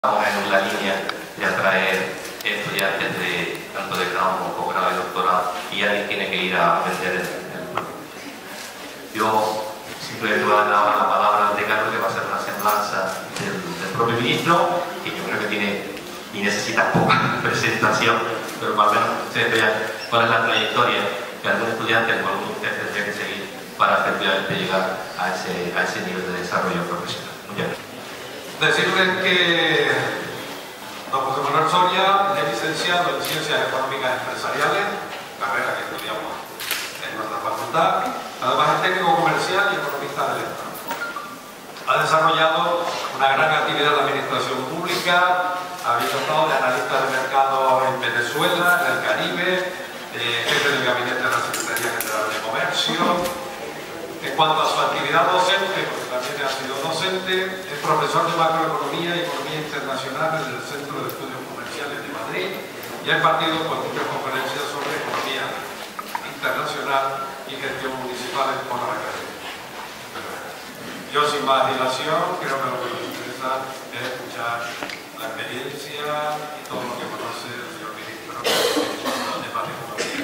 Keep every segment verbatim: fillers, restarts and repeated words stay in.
Estamos en la línea de atraer estudiantes de, tanto de grado como posgrado y doctorado, y alguien tiene que ir a vender el, el Yo simplemente voy a dar la palabra al decano, que va a hacer una semblanza del, del propio ministro, que yo creo que tiene y necesita poca presentación, pero para menos ustedes vean cuál es la trayectoria que algún estudiante, algún usted tendría que seguir para efectivamente llegar a ese, a ese nivel de desarrollo profesional. Muchas gracias. Decirles que don José Manuel Soria es licenciado en Ciencias Económicas Empresariales, carrera que estudiamos en nuestra facultad. Además es técnico comercial y economista del Estado. Ha desarrollado una gran actividad en la administración pública, ha estado de analista de mercado en Venezuela, en el Caribe, eh, jefe del gabinete de la Secretaría General de Comercio. En cuanto a su actividad docente, porque también ha sido docente, es profesor de macroeconomía y economía internacional en el Centro de Estudios Comerciales de Madrid y ha impartido pues, muchas conferencias sobre economía internacional y gestión municipal por la academia. Yo, sin más dilación, creo que lo que nos interesa es escuchar la experiencia y todo lo que conoce el señor ministro en cuanto al tema de economía.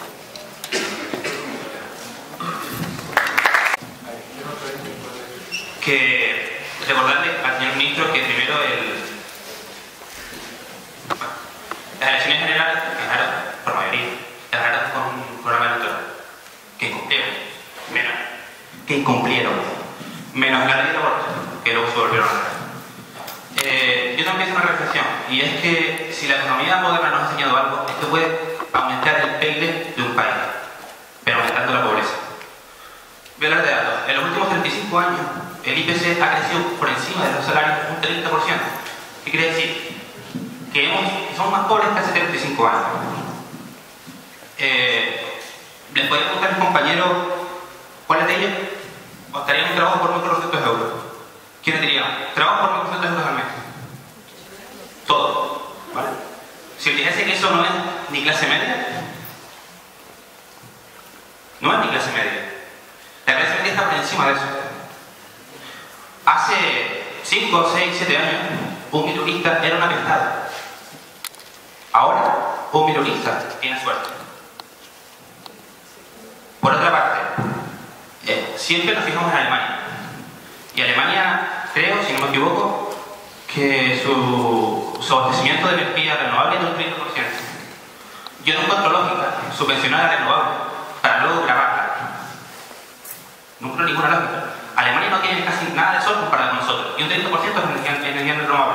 Que recordarle al señor ministro que primero el, las elecciones generales ganaron por mayoría, ganaron con un programa electoral que incumplieron, menos que incumplieron, menos la ley de aborto, que luego se volvieron a ganar. Eh, yo también hice una reflexión, y es que si la economía moderna nos ha enseñado algo, es que puede aumentar el P I B de un país, pero aumentando la pobreza. Voy a hablar de datos. En los últimos treinta y cinco años, el I P C ha crecido por encima de los salarios un treinta por ciento. ¿Qué quiere decir? Que, hemos, que somos más pobres que hace treinta y cinco años. Eh, ¿Les podría preguntar a mis compañeros cuáles de ellos optarían un trabajo por mil cuatrocientos euros? ¿Quiénes dirían? Trabajo por mil cuatrocientos euros al mes. Todo. ¿Vale? Si os dijese que eso no es ni clase media, no es ni clase media. La clase media está por encima de eso. Hace cinco, seis, siete años, un minorista era una apestado. Ahora, un minorista tiene suerte. Por otra parte, eh, siempre nos fijamos en Alemania. Y Alemania, creo, si no me equivoco, que su, su abastecimiento de energía renovable es de un treinta por ciento. Yo no encuentro lógica subvencionar a renovable para luego grabarla. No encuentro ninguna lógica. Alemania no tiene casi nada de sol comparado con nosotros, y un treinta por ciento es energía, energía renovable.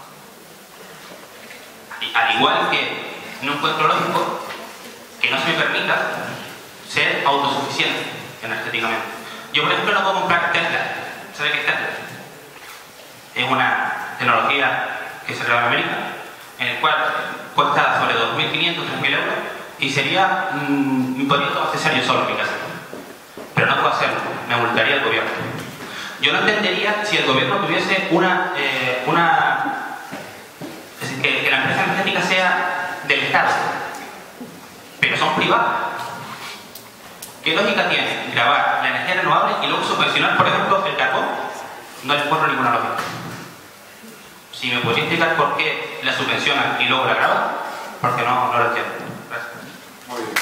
Al igual que no encuentro lógico que no se me permita ser autosuficiente energéticamente. Yo, por ejemplo, no puedo comprar Tesla. ¿Sabe qué es Tesla? Es una tecnología que se creó en América, en el cual cuesta sobre dos mil quinientos, tres mil euros, y sería, mmm, podría abastecer yo solo en mi casa. Pero no puedo hacerlo, me multaría el gobierno. Yo no entendería si el gobierno tuviese una, eh, una es decir, que, que la empresa energética sea del Estado, pero son privadas. ¿Qué lógica tiene grabar la energía renovable y luego subvencionar, por ejemplo, el carbón? No le encuentro ninguna lógica. Si me podría explicar por qué la subvencionan y luego la graban, porque no, no lo entiendo. Gracias. Muy bien.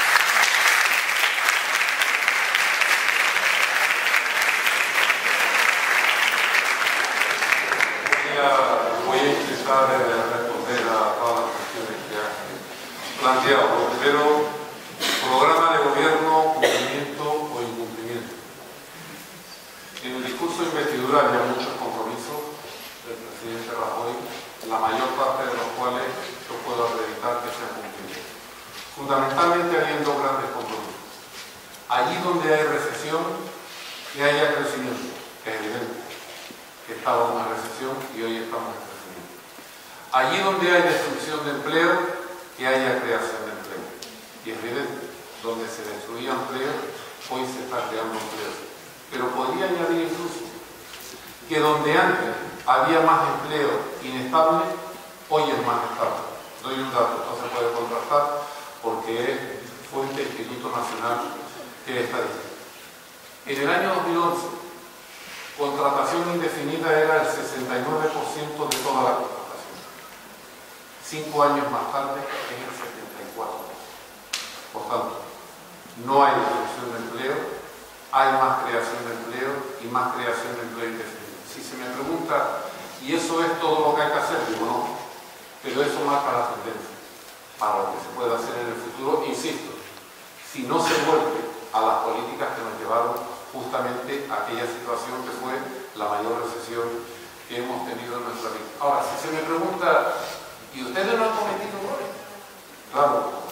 Voy a intentar responder a todas las cuestiones que han planteado. Primero, programa de gobierno, cumplimiento o incumplimiento. En el discurso de investidura había muchos compromisos del presidente Rajoy, la mayor parte de los cuales yo puedo acreditar que se han cumplido. Fundamentalmente habiendo grandes compromisos. Allí donde hay recesión, que haya crecimiento, que es evidente que estaba en una recesión y hoy estamos en crecimiento. Allí donde hay destrucción de empleo, que haya creación de empleo. Y es evidente, donde se destruía empleo, hoy se está creando empleo. Pero podría añadir incluso que donde antes había más empleo inestable, hoy es más estable. Doy un dato, no se puede contrastar porque es fuente del Instituto Nacional de Estadística. En el año dos mil once, contratación indefinida era el sesenta y nueve por ciento de toda la contratación. Cinco años más tarde es el setenta y cuatro por ciento. Por tanto, no hay destrucción de empleo, hay más creación de empleo y más creación de empleo indefinido. Si se me pregunta, ¿y eso es todo lo que hay que hacer? Digo, no, pero eso marca la tendencia para lo que se puede hacer en el futuro. Insisto, si no se vuelve a las políticas que nos llevaron justamente a aquella situación que fue la mayor recesión que hemos tenido en nuestra vida. Ahora, si se me pregunta, ¿y ustedes no han cometido errores? Claro,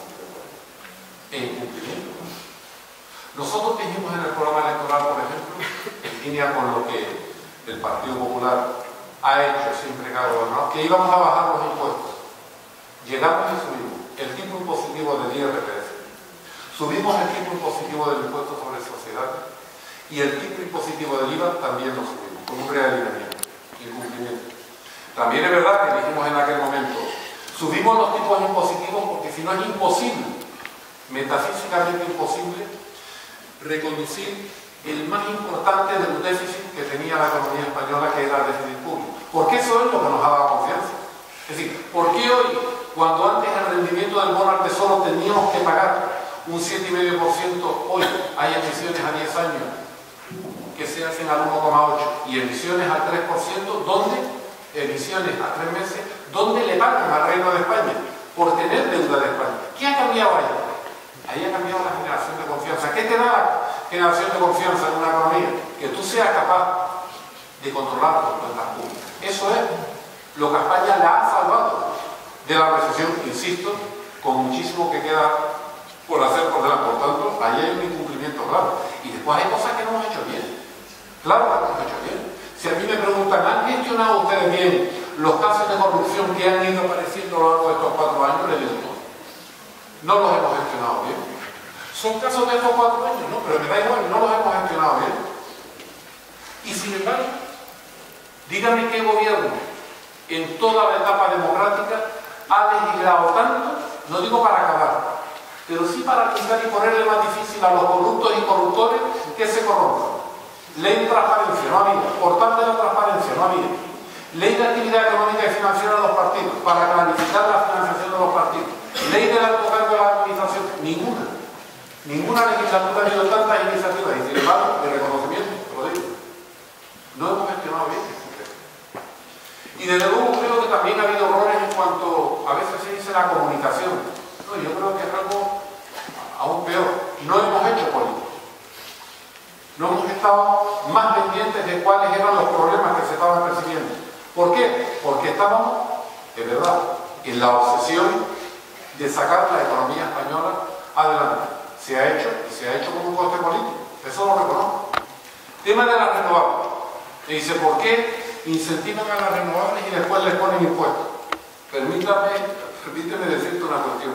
en cumplimiento. Nosotros dijimos en el programa electoral, por ejemplo, en línea con lo que el Partido Popular ha hecho siempre que ha gobernado, que íbamos a bajar los impuestos. Llegamos y subimos el tipo impositivo del I R P F, subimos el tipo impositivo del impuesto sobre sociedades y el tipo impositivo del I V A también lo subimos, con un realineamiento, incumplimiento. También es verdad que dijimos en aquel momento, subimos los tipos impositivos porque si no es imposible, metafísicamente imposible, reconducir el más importante de los déficits que tenía la economía española, que era el déficit público. Porque eso es lo que nos ha dado confianza. Es decir, ¿por qué hoy, cuando antes el rendimiento del bono al tesoro teníamos que pagar un siete coma cinco por ciento, hoy hay emisiones a diez años que se hacen al uno coma ocho por ciento y emisiones al tres por ciento, ¿dónde? Emisiones a tres meses, ¿dónde le pagan al Reino de España? Por tener deuda de España. ¿Qué ha cambiado ahí? Ahí ha cambiado la generación de confianza. ¿Qué te da la generación de confianza en una economía? Que tú seas capaz de controlar tus cuentas públicas. Eso es lo que a España la ha salvado de la recesión, insisto, con muchísimo que queda por hacer por delante. Por tanto, ahí hay un incumplimiento claro. Y después hay cosas que no hemos hecho bien. Claro que hemos hecho bien. Si a mí me preguntan, ¿han gestionado ustedes bien los casos de corrupción que han ido apareciendo a lo largo de estos cuatro años? Les digo, no. No los hemos gestionado bien. Son casos de estos cuatro años, no, pero me da igual, no los hemos gestionado bien. Y sin embargo, díganme qué gobierno en toda la etapa democrática ha legislado tanto, no digo para acabar, pero sí para quitar y ponerle más difícil a los corruptos y corruptores que se corrompan. Ley de transparencia, no había. Portal de la transparencia, no había. Ley de actividad económica y financiera de los partidos, para clarificar la financiación de los partidos. Ley del alto cargo de la administración, ninguna. Ninguna legislatura ha habido tantas iniciativas, y sin embargo, de reconocimiento, te lo digo. No hemos gestionado bien. Y desde luego creo que también ha habido errores en cuanto, a veces se dice la comunicación. No, yo creo que es algo aún peor. No hemos hecho política. No hemos estado más pendientes de cuáles eran los problemas que se estaban percibiendo. ¿Por qué? Porque estábamos, es verdad, en la obsesión de sacar la economía española adelante. Se ha hecho, y se ha hecho con un coste político. Eso lo reconozco. Tema de las renovables. Me dice, ¿por qué incentivan a las renovables y después les ponen impuestos? Permítame, permíteme decirte una cuestión.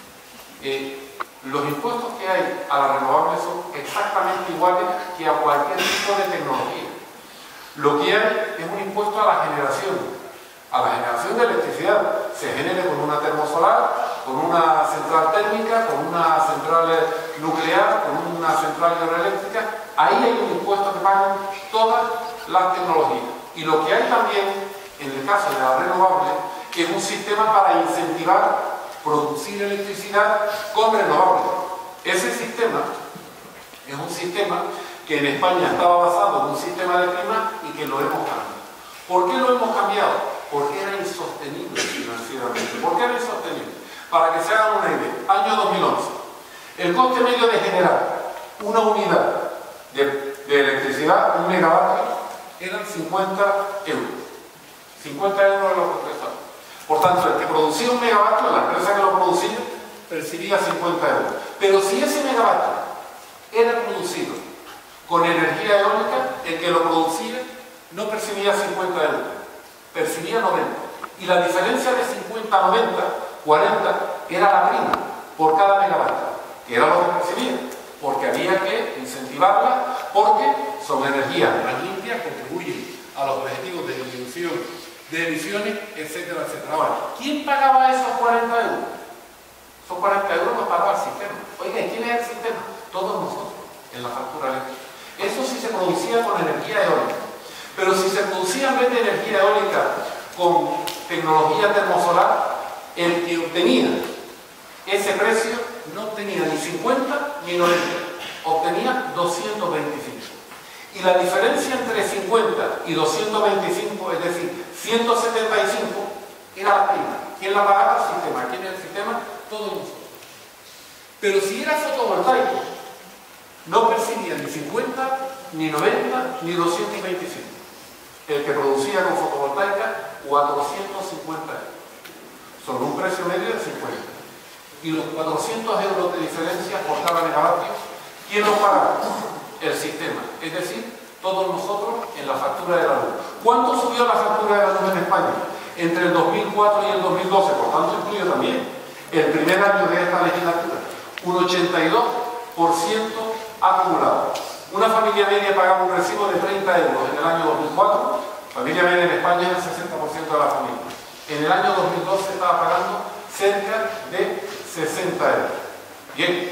Eh, los impuestos que hay a las renovables son exactamente iguales que a cualquier tipo de tecnología. Lo que hay es un impuesto a la generación. A la generación de electricidad se genere con una termosolar, con una central térmica, con una central nuclear, con una central hidroeléctrica. Ahí hay un impuesto que pagan todas las tecnologías. Y lo que hay también, en el caso de las renovables, es un sistema para incentivar producir electricidad con renovables. Ese sistema es un sistema que en España estaba basado en un sistema de clima y que lo hemos cambiado. ¿Por qué lo hemos cambiado? Porque era insostenible financieramente. ¿Por qué era insostenible? Para que se hagan una idea, año dos mil once, el coste medio de generar una unidad de, de electricidad, un megavatio, eran cincuenta euros. cincuenta euros lo que costaba. Por tanto, el que producía un megavatio, la empresa que lo producía, percibía cincuenta euros. Pero si ese megavatio era producido con energía eólica, el que lo producía no percibía cincuenta euros, percibía noventa. Y la diferencia de cincuenta a noventa, cuarenta, era la prima por cada megavatio, que era lo que percibía, porque había que incentivarla, porque son energías más limpias, contribuyen a los objetivos de disminución de emisiones, etcétera, etcétera. Ahora, ¿quién pagaba esos cuarenta euros? Esos cuarenta euros los pagaba el sistema. Oiga, ¿y quién es el sistema? Todos nosotros, en la factura eléctrica. Eso sí se producía con energía eólica. Pero si se producía en vez de energía eólica con tecnología termosolar, el que obtenía ese precio no obtenía ni cincuenta ni noventa, obtenía doscientos veinticinco. Y la diferencia entre cincuenta y doscientos veinticinco, es decir, ciento setenta y cinco, era la prima. ¿Quién la pagaba? El sistema. ¿Quién era el sistema? Todos nosotros. Pero si era fotovoltaico, no percibía ni cincuenta, ni noventa, ni doscientos veinticinco. El que producía con fotovoltaica, cuatrocientos cincuenta euros. Sobre un precio medio de cincuenta. Y los cuatrocientos euros de diferencia por cada megavatio, ¿quién los pagaba? El sistema. Es decir, todos nosotros en la factura de la luz. ¿Cuánto subió la factura de la luz en España? Entre el dos mil cuatro y el dos mil doce, por tanto incluyo también el primer año de esta legislatura, un ochenta y dos por ciento acumulado. Una familia media pagaba un recibo de treinta euros en el año dos mil cuatro, familia media en España es el sesenta por ciento de la familia. En el año dos mil doce estaba pagando cerca de sesenta euros. Bien,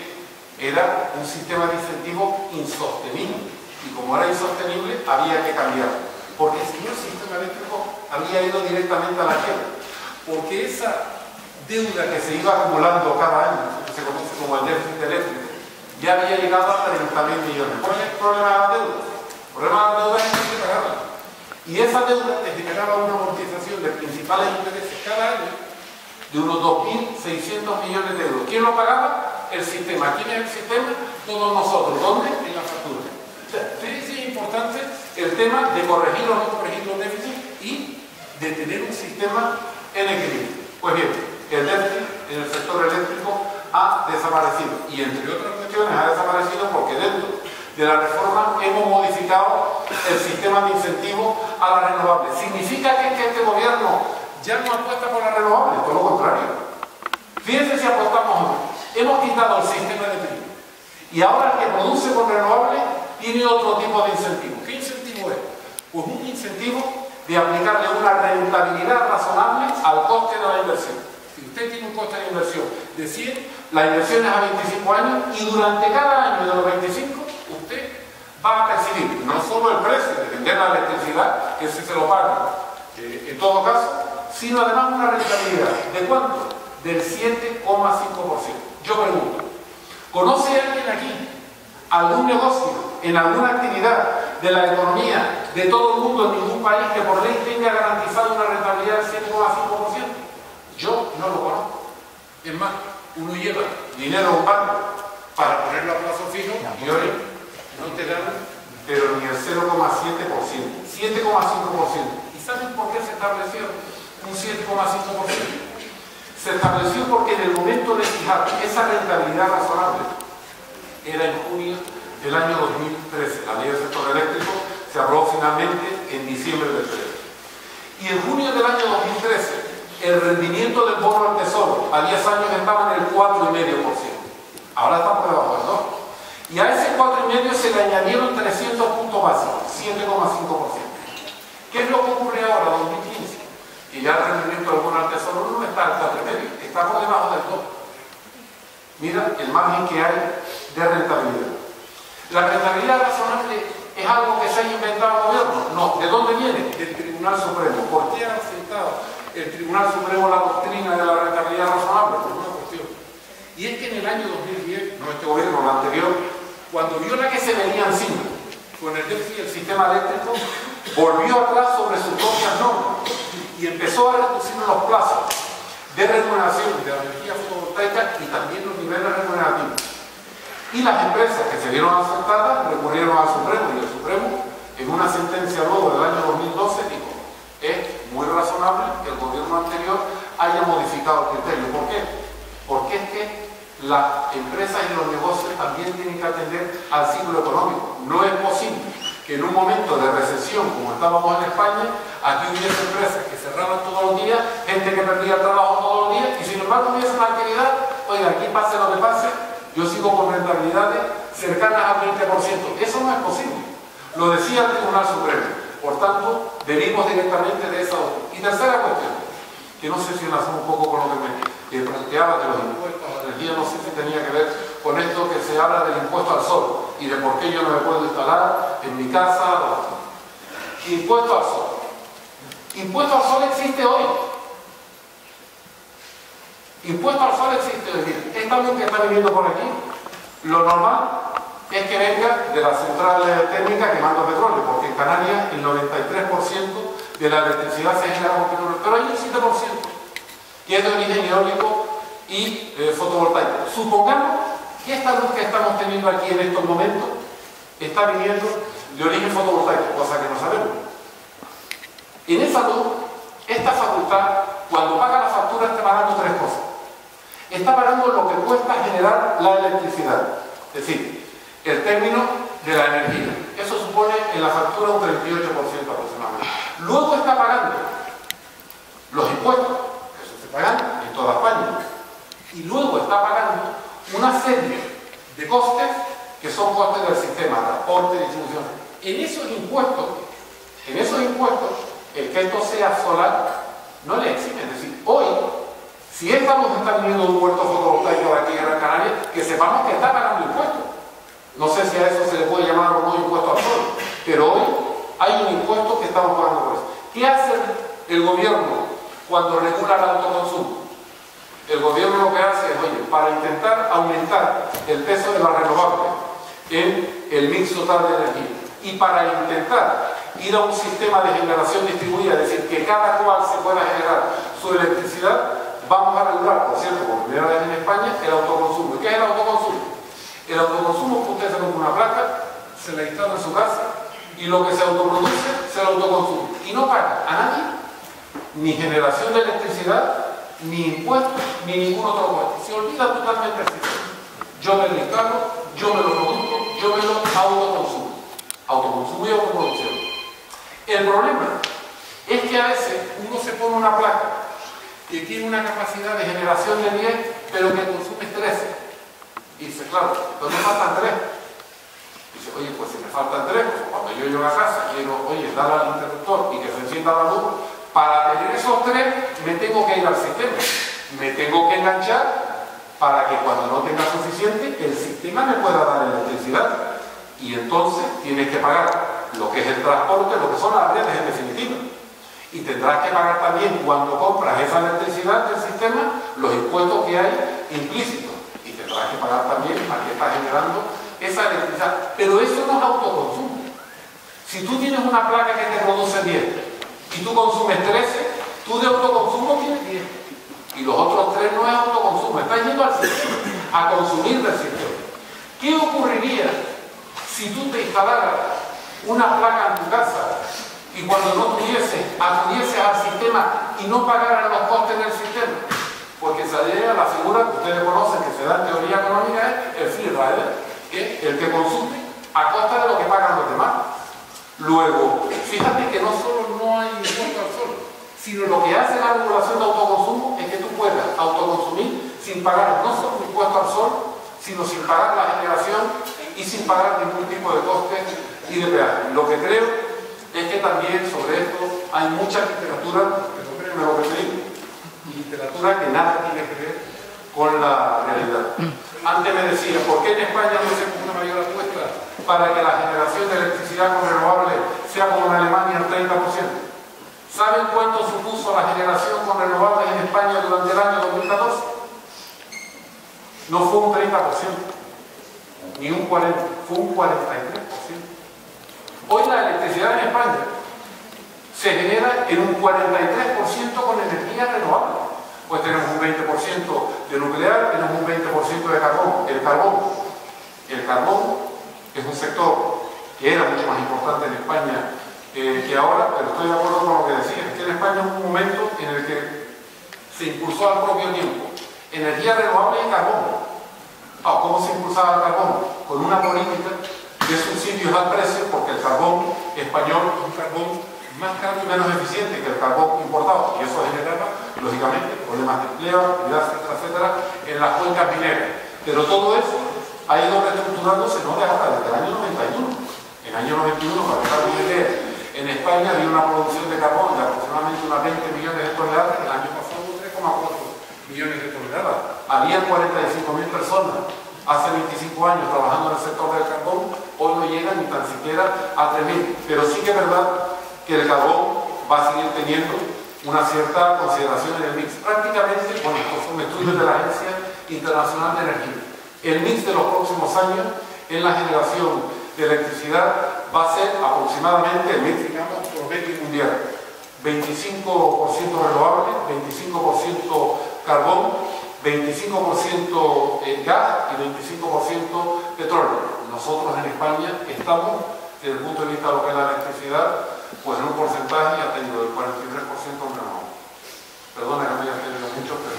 era un sistema de incentivo insostenible, y como era insostenible había que cambiarlo, porque si no el sistema eléctrico había ido directamente a la quiebra, porque esa deuda que se iba acumulando cada año, que se conoce como el déficit eléctrico, ya había llegado a treinta mil millones. ¿Cuál es el problema de la deuda? El problema de la deuda es que hay que pagarla. Y esa deuda te generaba una amortización de principales intereses cada año de unos dos mil seiscientos millones de euros. ¿Quién lo pagaba? El sistema. ¿Quién es el sistema? Todos nosotros. ¿Dónde? En la factura. O sea, sí, sí es importante el tema de corregir o no corregir los déficits y de tener un sistema en equilibrio. Pues bien, el déficit en el sector eléctrico ha desaparecido, y entre otras cuestiones ha desaparecido porque dentro de la reforma hemos modificado el sistema de incentivo a las renovables. ¿Significa que, que este gobierno ya no apuesta por las renovables? Todo lo contrario. Fíjense si apostamos o no. Hemos quitado el sistema de prima y ahora el que produce con renovables tiene otro tipo de incentivo. ¿Qué incentivo es? Pues un incentivo de aplicarle una rentabilidad razonable al coste de la inversión. Si usted tiene un coste de inversión de cien, la inversión es a veinticinco años, y durante cada año de los veinticinco usted va a percibir no solo el precio de vender la electricidad, que ese se lo paga eh, en todo caso, sino además una rentabilidad. ¿De cuánto? Del siete coma cinco por ciento. Yo pregunto, ¿conoce alguien aquí algún negocio en alguna actividad de la economía de todo el mundo, en ningún país, que por ley tenga garantizado una rentabilidad del siete coma cinco por ciento? Yo no lo conozco. Es más, uno lleva dinero a un banco para ponerlo a plazo fijo y hoy no te dan, pero ni el cero coma siete por ciento, siete coma cinco por ciento. ¿Y saben por qué se estableció un siete coma cinco por ciento? Se estableció porque en el momento de fijar esa rentabilidad razonable era en junio del año dos mil trece. La ley del sector eléctrico se aprobó finalmente en diciembre del trece. Y en junio del año dos mil trece, el rendimiento del bono al tesoro a diez años estaba en el cuatro coma cinco por ciento. Ahora está por debajo del dos. Y a ese cuatro coma cinco se le añadieron trescientos puntos básicos, siete coma cinco por ciento. ¿Qué es lo que ocurre ahora, dos mil quince? Que ya el rendimiento del bono al tesoro no está al cuatro coma cinco, está por debajo del dos. Mira el margen que hay de rentabilidad. ¿La rentabilidad razonable es algo que se ha inventado el gobierno? No. ¿De dónde viene? Del Tribunal Supremo. ¿Por qué ha aceptado el Tribunal Supremo la doctrina de la rentabilidad razonable? Por una cuestión. Y es que en el año dos mil diez, no este gobierno, el anterior, cuando vio la que se venía encima con el déficit del sistema eléctrico, volvió atrás sobre sus propias normas y empezó a reducir los plazos de remuneración de la energía fotovoltaica y también los niveles remunerativos. Y las empresas que se vieron afectadas recurrieron al Supremo, y el Supremo, en una sentencia luego del año dos mil doce, dijo: es muy razonable que el gobierno anterior haya modificado el criterio. ¿Por qué? Porque es que las empresas y los negocios también tienen que atender al ciclo económico. No es posible que en un momento de recesión, como estábamos en España, aquí hubiese empresas que cerraban todos los días, gente que perdía el trabajo todos los días, y sin embargo hubiese una actividad. Oiga, aquí pase lo que pase, yo sigo con rentabilidades cercanas al veinte por ciento. Eso no es posible. Lo decía el Tribunal Supremo. Por tanto, venimos directamente de esa otra. Y tercera cuestión, que no sé si enlaza un poco con lo que me que planteaba de los impuestos a la energía, no sé si tenía que ver con esto que se habla del impuesto al sol y de por qué yo no me puedo instalar en mi casa. Impuesto al sol. Impuesto al sol existe hoy. Impuesto al sol existe hoy. Mira, esta luz que está viniendo por aquí, lo normal es que venga de la central térmica quemando petróleo, porque en Canarias el noventa y tres por ciento de la electricidad se genera con petróleo, pero hay un siete por ciento que es de origen eólico y eh, fotovoltaico. Supongamos que esta luz que estamos teniendo aquí en estos momentos está viniendo de origen fotovoltaico, cosa que no sabemos. En esa luz, esta facultad, cuando paga la factura, está pagando tres cosas. Está pagando lo que cuesta generar la electricidad, es decir, el término de la energía. Eso supone en la factura un treinta y ocho por ciento aproximadamente. Luego está pagando los impuestos, que eso se pagan en toda España. Y luego está pagando una serie de costes que son costes del sistema, transporte, distribución. En esos impuestos, en esos impuestos, el que esto sea solar no le exime. Es decir, hoy, si esta luz está viniendo de un puerto fotovoltaico de aquí en Gran Canaria, que sepamos que está pagando impuestos. No sé si a eso se le puede llamar o no impuesto al sol, pero hoy hay un impuesto que estamos pagando por eso. ¿Qué hace el gobierno cuando regula el autoconsumo? El gobierno lo que hace es, oye, para intentar aumentar el peso de las renovables en el mix total de energía y para intentar ir a un sistema de generación distribuida, es decir, que cada cual se pueda generar su electricidad, vamos a regular, por cierto, por primera vez en España, el autoconsumo. ¿Y qué es el autoconsumo? El autoconsumo es que usted se compra una placa, se la instala en su casa y lo que se autoproduce se lo autoconsume. Y no paga a nadie ni generación de electricidad, ni impuestos, ni ningún otro coste. Se olvida totalmente el sistema. Yo me lo instalo, yo me lo produzco, yo me lo autoconsumo. Autoconsumo y autoproducción. El problema es que a veces uno se pone una placa que tiene una capacidad de generación de diez, pero que consume trece. Y dice, claro, pero me faltan tres. Dice, oye, pues si me faltan tres, pues cuando yo llego a casa quiero, oye, dar al interruptor y que se encienda la luz, para tener esos tres me tengo que ir al sistema. Me tengo que enganchar para que cuando no tenga suficiente, el sistema me pueda dar electricidad. Y entonces tienes que pagar lo que es el transporte, lo que son las redes en definitiva. Y tendrás que pagar también cuando compras esa electricidad del sistema, los impuestos que hay implícitos. Y tendrás que pagar también a quien está generando esa electricidad. Pero eso no es autoconsumo. Si tú tienes una placa que te produce diez y tú consumes trece, tú de autoconsumo tienes diez. Y los otros tres no es autoconsumo. Estás yendo al sistema, a consumir del sistema. ¿Qué ocurriría si tú te instalaras una placa en tu casa y cuando no tuvieses, acudieses al sistema y no pagaras los costes del sistema? Porque saldría la figura que ustedes conocen, que se da en teoría económica, es el free rider, que es el que consume a costa de lo que pagan los demás. Luego, fíjate que no solo no hay impuesto al sol, sino lo que hace la regulación de autoconsumo es que tú puedas autoconsumir sin pagar no solo impuesto al sol, sino sin pagar la generación y sin pagar ningún tipo de coste y de peaje. Lo que creo es que también sobre esto hay mucha literatura, pero créeme lo que te digo, literatura que nada tiene que ver con la realidad. Antes me decía, ¿por qué en España no se pone una mayor apuesta para que la generación de electricidad con renovables sea como en Alemania el treinta por ciento? ¿Saben cuánto supuso la generación con renovables en España durante el año dos mil catorce? No fue un treinta por ciento, ni un cuarenta por ciento, fue un cuarenta y tres por ciento. Hoy la electricidad en España se genera en un cuarenta y tres por ciento con energía renovable. Pues tenemos un veinte por ciento de nuclear, tenemos un veinte por ciento de carbón. El carbón, el carbón es un sector que era mucho más importante en España eh, que ahora, pero estoy de acuerdo con lo que decía, es que en España hubo un momento en el que se impulsó al propio tiempo energía renovable y carbón. Ah, ¿cómo se impulsaba el carbón? Con una política de subsidios al precio, porque el carbón español es un carbón más caro y menos eficiente que el carbón importado, y eso generaba, lógicamente, problemas de empleo, actividad, etcétera, etcétera, en las cuencas mineras. Pero todo eso ha ido reestructurándose no de ahora, desde el año noventa y uno. En el año noventa y uno, para que hagan una idea, en España había una producción de carbón de aproximadamente unas veinte millones de toneladas, el año pasado hubo tres coma cuatro millones de toneladas. Había cuarenta y cinco mil personas hace veinticinco años trabajando en el sector del carbón, hoy no llegan ni tan siquiera a tres mil. Pero sí que es verdad que el carbón va a seguir teniendo una cierta consideración en el mix. Prácticamente, bueno, estos son estudios de la Agencia Internacional de Energía. El mix de los próximos años en la generación de electricidad va a ser aproximadamente el mix, digamos, promedio mundial. veinticinco por ciento renovable, veinticinco por ciento carbón, veinticinco por ciento gas y veinticinco por ciento petróleo. Nosotros en España estamos, desde el punto de vista de lo que es la electricidad, pues en un porcentaje ya tengo del cuarenta y tres por ciento renovable. Perdona que me haya tenido mucho, pero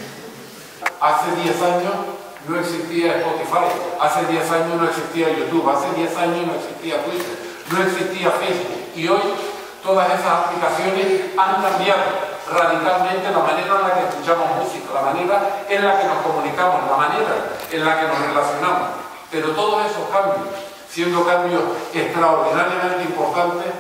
hace diez años no existía Spotify, hace diez años no existía YouTube, hace diez años no existía Twitter, no existía Facebook, y hoy todas esas aplicaciones han cambiado radicalmente la manera en la que escuchamos música, la manera en la que nos comunicamos, la manera en la que nos relacionamos. Pero todos esos cambios, siendo cambios extraordinariamente importantes,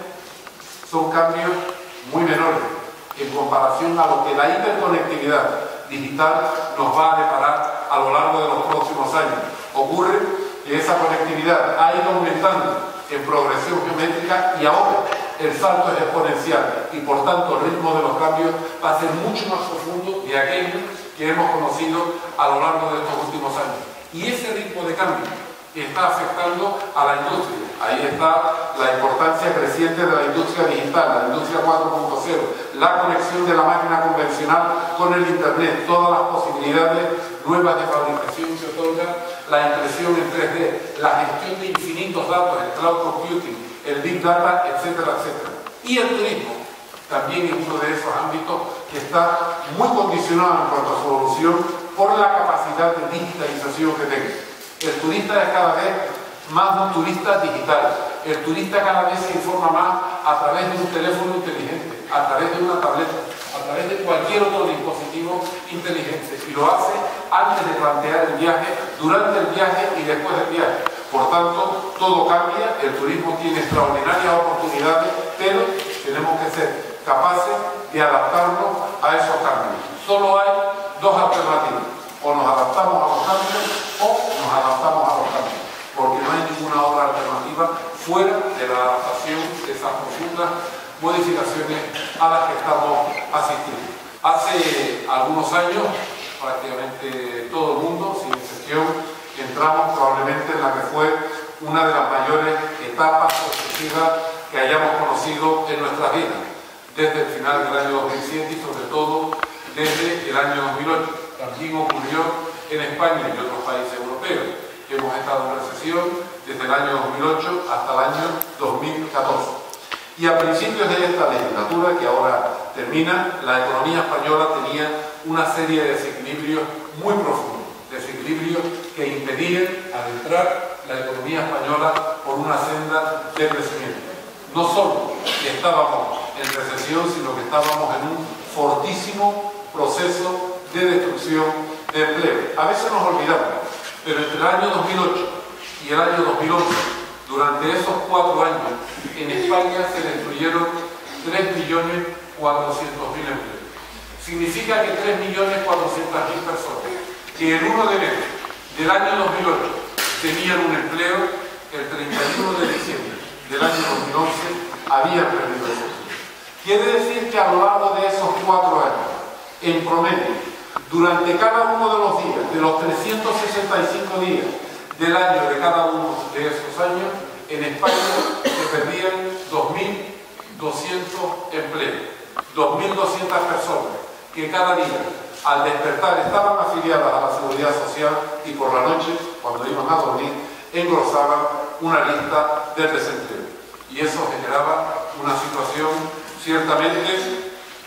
son cambios muy menores en comparación a lo que la hiperconectividad digital nos va a deparar a lo largo de los próximos años. Ocurre que esa conectividad ha ido aumentando en progresión geométrica y ahora el salto es exponencial y por tanto el ritmo de los cambios va a ser mucho más profundo de aquello que hemos conocido a lo largo de estos últimos años. Y ese ritmo de cambio está afectando a la industria. Ahí está la importancia creciente de la industria digital, la industria cuatro punto cero, la conexión de la máquina convencional con el Internet, todas las posibilidades nuevas de fabricación que otorga la impresión en tres D, la gestión de infinitos datos, el cloud computing, el big data, etcétera, etcétera. Y el turismo también es uno de esos ámbitos que está muy condicionado en cuanto a su evolución por la capacidad de digitalización que tenga. El turista es cada vez más un turista digital. El turista cada vez se informa más a través de un teléfono inteligente, a través de una tableta, a través de cualquier otro dispositivo inteligente. Y lo hace antes de plantear el viaje, durante el viaje y después del viaje. Por tanto, todo cambia, el turismo tiene extraordinarias oportunidades, pero tenemos que ser capaces de adaptarnos a esos cambios. Solo hay dos alternativas. O nos adaptamos a los cambios o nos adaptamos a los cambios, porque no hay ninguna otra alternativa fuera de la adaptación de esas profundas modificaciones a las que estamos asistiendo. Hace algunos años, prácticamente todo el mundo, sin excepción, entramos probablemente en la que fue una de las mayores etapas sucesivas que hayamos conocido en nuestras vidas, desde el final del año dos mil siete y sobre todo desde el año dos mil ocho. También ocurrió en España y otros países europeos. Hemos estado en recesión desde el año dos mil ocho hasta el año dos mil catorce. Y a principios de esta legislatura, que ahora termina, la economía española tenía una serie de desequilibrios muy profundos, desequilibrios que impedían adentrar la economía española por una senda de crecimiento. No solo que estábamos en recesión, sino que estábamos en un fortísimo proceso de destrucción de empleo. A veces nos olvidamos, pero entre el año dos mil ocho y el año dos mil once, durante esos cuatro años, en España se destruyeron tres millones cuatrocientos mil empleos. Significa que tres millones cuatrocientas mil personas que el uno de enero del año dos mil ocho tenían un empleo, el treinta y uno de diciembre del año dos mil once habían perdido eso. Quiere decir que a lo largo de esos cuatro años, en promedio, durante cada uno de los días, de los trescientos sesenta y cinco días del año de cada uno de esos años, en España se perdían dos mil doscientos empleos, dos mil doscientas personas que cada día, al despertar, estaban afiliadas a la Seguridad Social y por la noche, cuando iban a dormir, engrosaban una lista del desempleo. Y eso generaba una situación ciertamente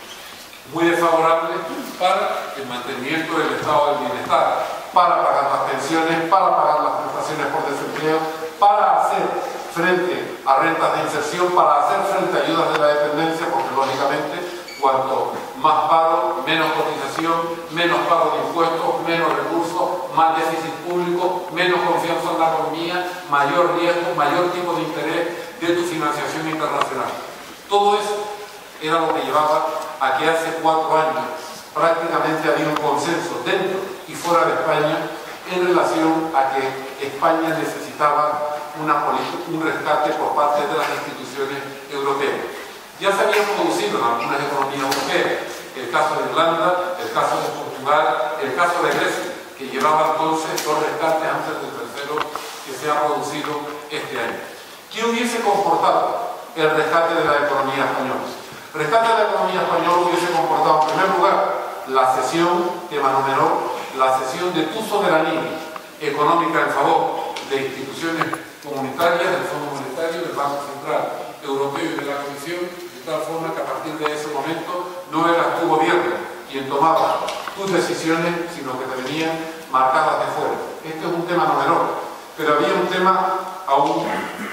muy desfavorable para el mantenimiento del estado del bienestar, para pagar las pensiones, para pagar las prestaciones por desempleo, para hacer frente a rentas de inserción, para hacer frente a ayudas de la dependencia, porque lógicamente cuanto más paro, menos cotización, menos pago de impuestos, menos recursos, más déficit público, menos confianza en la economía, mayor riesgo, mayor tipo de interés de tu financiación internacional. Todo eso era lo que llevaba a que hace cuatro años prácticamente había un consenso dentro y fuera de España en relación a que España necesitaba una un rescate por parte de las instituciones europeas. Ya se habían producido en algunas economías europeas, el caso de Irlanda, el caso de Portugal, el caso de Grecia, que llevaba entonces dos rescates antes del tercero que se ha producido este año. ¿Qué hubiese comportado el rescate de la economía española? El rescate de la economía española hubiese comportado, en primer lugar, la cesión de mano menor, la cesión de tu soberanía económica en favor de instituciones comunitarias, del Fondo Monetario, del Banco Central Europeo y de la Comisión, de tal forma que a partir de ese momento no eras tu gobierno quien tomaba tus decisiones, sino que te venían marcadas de fuera. Este es un tema no menor, pero había un tema aún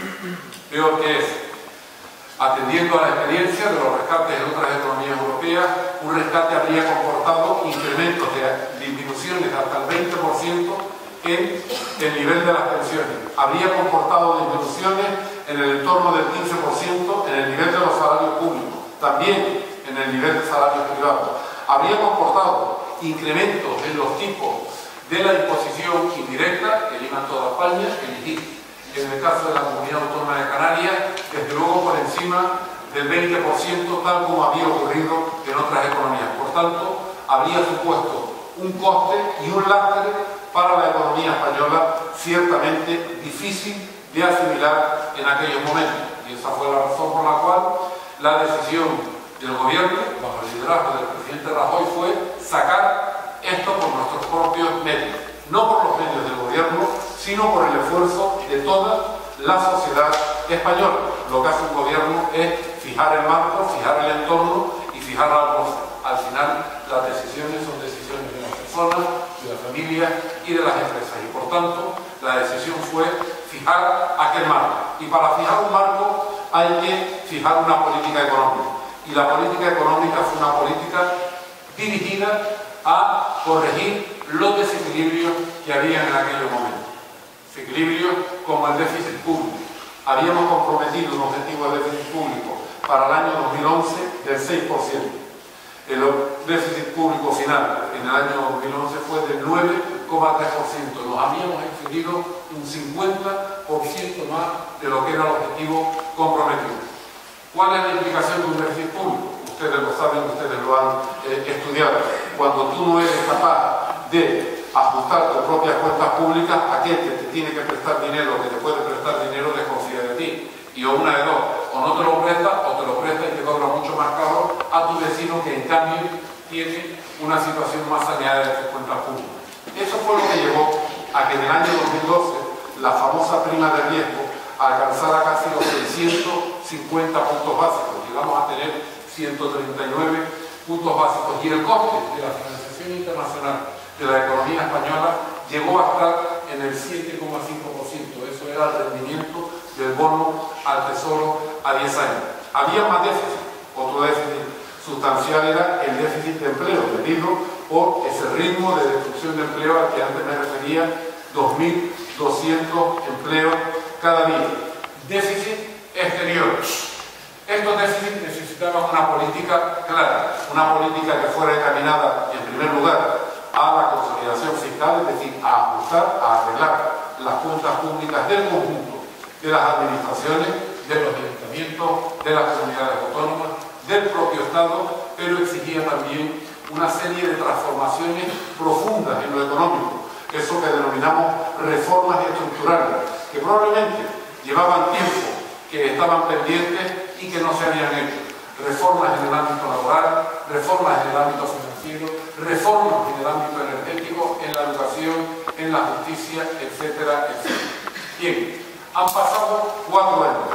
peor, que es, atendiendo a la experiencia de los rescates en otras economías europeas, un rescate habría comportado incrementos de disminuciones hasta el veinte por ciento en el nivel de las pensiones. Habría comportado disminuciones en el entorno del quince por ciento en el nivel de los salarios públicos, también en el nivel de salarios privados. Habría comportado incrementos en los tipos de la imposición indirecta, el I V A en toda España, el I G I. En el caso de la Comunidad Autónoma de Canarias, desde luego por encima del veinte por ciento, tal como había ocurrido en otras economías. Por tanto, habría supuesto un coste y un lastre para la economía española ciertamente difícil de asimilar en aquellos momentos. Y esa fue la razón por la cual la decisión del gobierno, bajo el liderazgo del presidente Rajoy, fue sacar esto por nuestros propios medios. No por los medios del gobierno, sino por el esfuerzo de toda la sociedad española. Lo que hace un gobierno es fijar el marco, fijar el entorno y fijar la atmósfera. Al final, las decisiones son decisiones de las personas, de las familias y de las empresas. Y por tanto, la decisión fue fijar aquel marco. Y para fijar un marco hay que fijar una política económica. Y la política económica fue una política dirigida a corregir los desequilibrios que había en aquellos momentos. Desequilibrios como el déficit público. Habíamos comprometido un objetivo de déficit público para el año dos mil once del seis por ciento. El déficit público final en el año dos mil once fue del nueve coma tres por ciento. Nos habíamos excedido un cincuenta por ciento más de lo que era el objetivo comprometido. ¿Cuál es la implicación de un déficit público? Ustedes lo saben, ustedes lo han eh, estudiado. Cuando tú no eres capaz de ajustar tus propias cuentas públicas, aquel que te tiene que prestar dinero, que te puede prestar dinero, desconfía de ti. Y o una de dos, o no te lo presta, o te lo presta y te cobra mucho más caro a tu vecino, que en cambio tiene una situación más saneada de sus cuentas públicas. Eso fue lo que llevó a que en el año dos mil doce la famosa prima de riesgo alcanzara casi los seiscientos cincuenta puntos básicos. Llegamos a tener ciento treinta y nueve puntos básicos. Y el coste de la financiación internacional de la economía española llegó a estar en el siete coma cinco por ciento. Eso era el rendimiento del bono al tesoro a diez años. Había más déficit. Otro déficit sustancial era el déficit de empleo, medido por ese ritmo de destrucción de empleo al que antes me refería, dos mil doscientos empleos cada día. Déficit exterior. Estos déficits necesitaban una política clara, una política que fuera encaminada, en primer lugar, a la consolidación fiscal, es decir, a ajustar, a arreglar las cuentas públicas del conjunto de las administraciones, de los ayuntamientos, de las comunidades autónomas, del propio Estado, pero exigía también una serie de transformaciones profundas en lo económico, eso que denominamos reformas estructurales, que probablemente llevaban tiempo, que estaban pendientes y que no se habían hecho. Reformas en el ámbito laboral, reformas en el ámbito financiero, reformas en el ámbito energético, en la educación, en la justicia, etcétera, etcétera. Bien, han pasado cuatro años.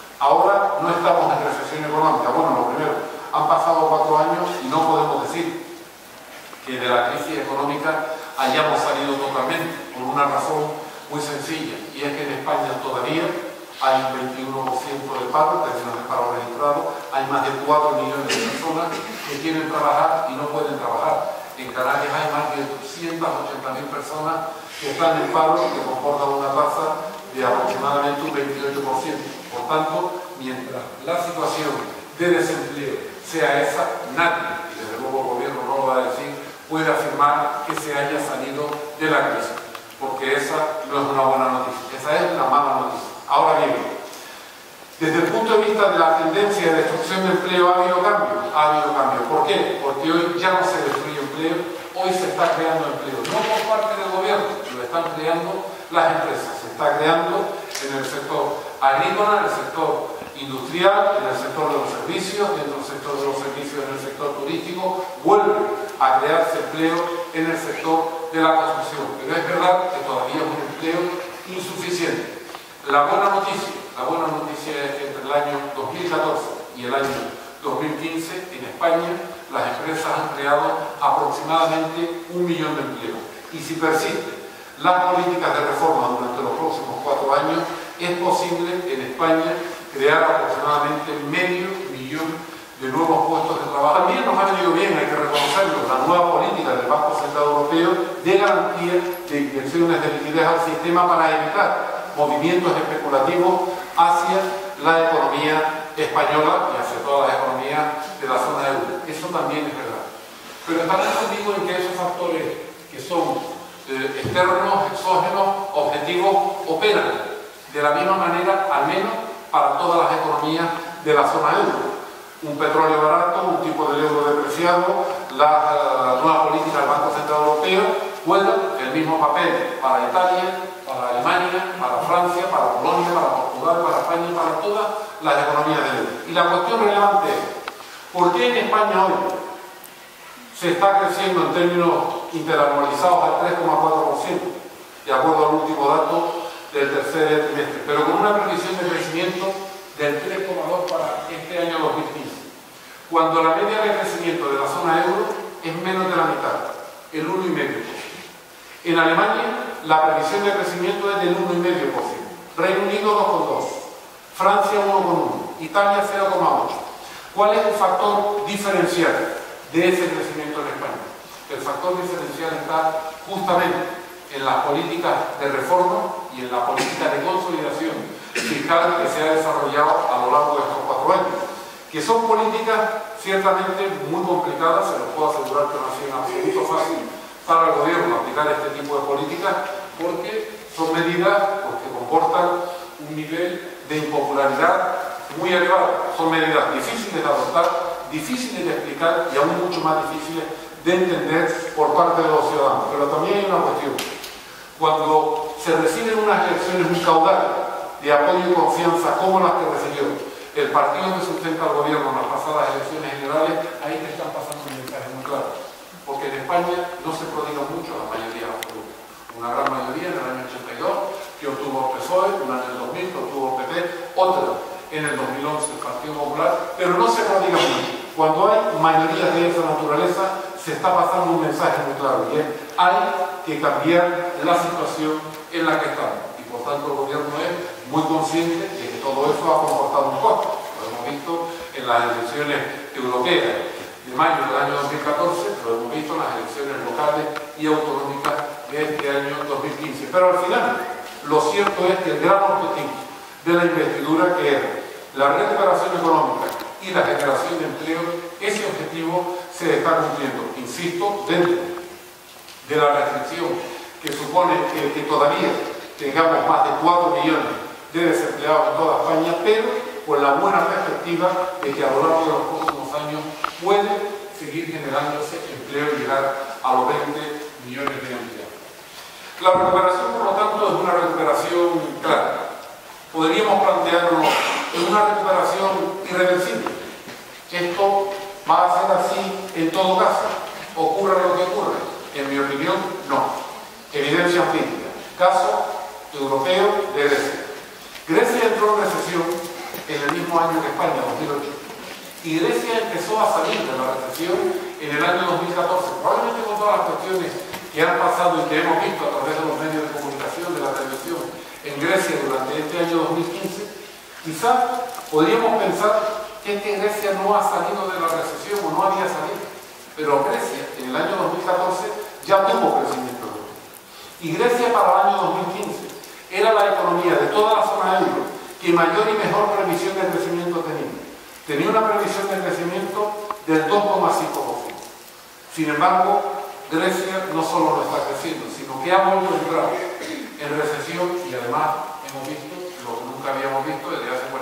Ahora no estamos en recesión económica. Bueno, lo primero, han pasado cuatro años y no podemos decir que de la crisis económica hayamos salido totalmente, por una razón muy sencilla, y es que en España todavía hay un veintiuno por ciento de paro, términos de paro registrado, hay más de cuatro millones de personas que quieren trabajar y no pueden trabajar. En Canarias hay más de doscientas ochenta mil personas que están en paro y que comportan una tasa de aproximadamente un veintiocho por ciento. Por tanto, mientras la situación de desempleo sea esa, nadie, y desde luego el gobierno no lo va a decir, puede afirmar que se haya salido de la crisis, porque esa no es una buena noticia, esa es la mala noticia. Ahora bien, Desde el punto de vista de la tendencia de destrucción de empleo, ¿ha habido cambio? Ha habido cambio. ¿Por qué? Porque hoy ya no se destruye empleo, hoy se está creando empleo. No por parte del gobierno, lo están creando las empresas. Se está creando en el sector agrícola, en el sector industrial, en el sector de los servicios, dentro del sector de los servicios, en el sector turístico. Vuelve a crearse empleo en el sector de la construcción. Pero es verdad que todavía es un empleo insuficiente. La buena noticia, la buena noticia es que entre el año dos mil catorce y el año dos mil quince en España las empresas han creado aproximadamente un millón de empleos. Y si persisten las políticas de reforma durante los próximos cuatro años, es posible en España crear aproximadamente medio millón de nuevos puestos de trabajo. También nos ha venido bien, hay que reconocerlo, la nueva política del Banco Central Europeo de garantía de inyecciones de liquidez al sistema para evitar movimientos especulativos hacia la economía española y hacia todas las economías de la zona euro. Eso también es verdad. Pero estarán conmigo en que esos factores que son eh, externos, exógenos, objetivos, operan de la misma manera, al menos para todas las economías de la zona euro. Un petróleo barato, un tipo de euro depreciado, la, la nueva política del Banco Central Europeo juega el mismo papel para Italia, para Alemania, para Francia, para Polonia, para Portugal, para España y para todas las economías del euro. Y la cuestión relevante es, ¿por qué en España hoy se está creciendo en términos interanualizados al tres coma cuatro por ciento, de acuerdo al último dato del tercer trimestre, pero con una previsión de crecimiento del tres coma dos por ciento para este año dos mil quince, cuando la media de crecimiento de la zona euro es menos de la mitad, el uno coma cinco por ciento? En Alemania, la previsión de crecimiento es del uno coma cinco por ciento, Reino Unido dos coma dos por ciento, Francia uno coma uno por ciento, Italia cero coma ocho por ciento. ¿Cuál es el factor diferencial de ese crecimiento en España? El factor diferencial está justamente en las políticas de reforma y en la política de consolidación fiscal que se ha desarrollado a lo largo de estos cuatro años, que son políticas ciertamente muy complicadas. Se los puedo asegurar que no ha sido en absoluto fácil para el gobierno aplicar este tipo de políticas, porque son medidas pues, que comportan un nivel de impopularidad muy elevado. Son medidas difíciles de adoptar, difíciles de explicar y aún mucho más difíciles de entender por parte de los ciudadanos. Pero también hay una cuestión. Cuando se reciben unas elecciones, un caudal de apoyo y confianza como las que recibió el partido que sustenta al gobierno en las pasadas elecciones generales, ahí te están pasando un mensaje muy claro. Porque en España no se prodiga mucho la mayoría absoluta. Una gran mayoría en el año ochenta y dos que obtuvo el P S O E, una en el dos mil que obtuvo el P P, otra en el dos mil once el Partido Popular, pero no se prodiga mucho. Cuando hay mayorías de esa naturaleza, se está pasando un mensaje muy claro, y es: hay que cambiar la situación en la que estamos. Y por tanto el gobierno es muy consciente de que todo eso ha comportado un costo. Lo hemos visto en las elecciones europeas de mayo del año dos mil catorce, lo hemos visto en las elecciones locales y autonómicas de este año dos mil quince. Pero al final, lo cierto es que el gran objetivo de la investidura, que era la recuperación económica y la generación de empleo, ese objetivo se está cumpliendo, insisto, dentro de la restricción que supone el que todavía tengamos más de cuatro millones de desempleados en toda España, pero con la buena perspectiva de que a lo largo de los próximos años puede seguir generándose empleo y llegar a los veinte millones de empleados. La recuperación, por lo tanto, es una recuperación clara. Podríamos plantearnos en una recuperación irreversible. Esto va a ser así en todo caso, ocurra lo que ocurra. En mi opinión, no. Evidencia empírica. Caso europeo de Grecia. Grecia entró en recesión en el mismo año que España, dos mil ocho. Y Grecia empezó a salir de la recesión en el año dos mil catorce. Probablemente con todas las cuestiones que han pasado y que hemos visto a través de los medios de comunicación, de la televisión, en Grecia durante este año dos mil quince, quizás podríamos pensar que es que Grecia no ha salido de la recesión o no había salido. Pero Grecia, en el año dos mil catorce, ya tuvo crecimiento. Y Grecia para el año dos mil quince era la economía de toda la zona euro que mayor y mejor previsión de crecimiento tenía. Tenía una previsión de crecimiento del dos coma cinco por ciento. Sin embargo, Grecia no solo no está creciendo, sino que ha vuelto a entrar en recesión y además hemos visto lo que nunca habíamos visto desde hace cuarenta y cinco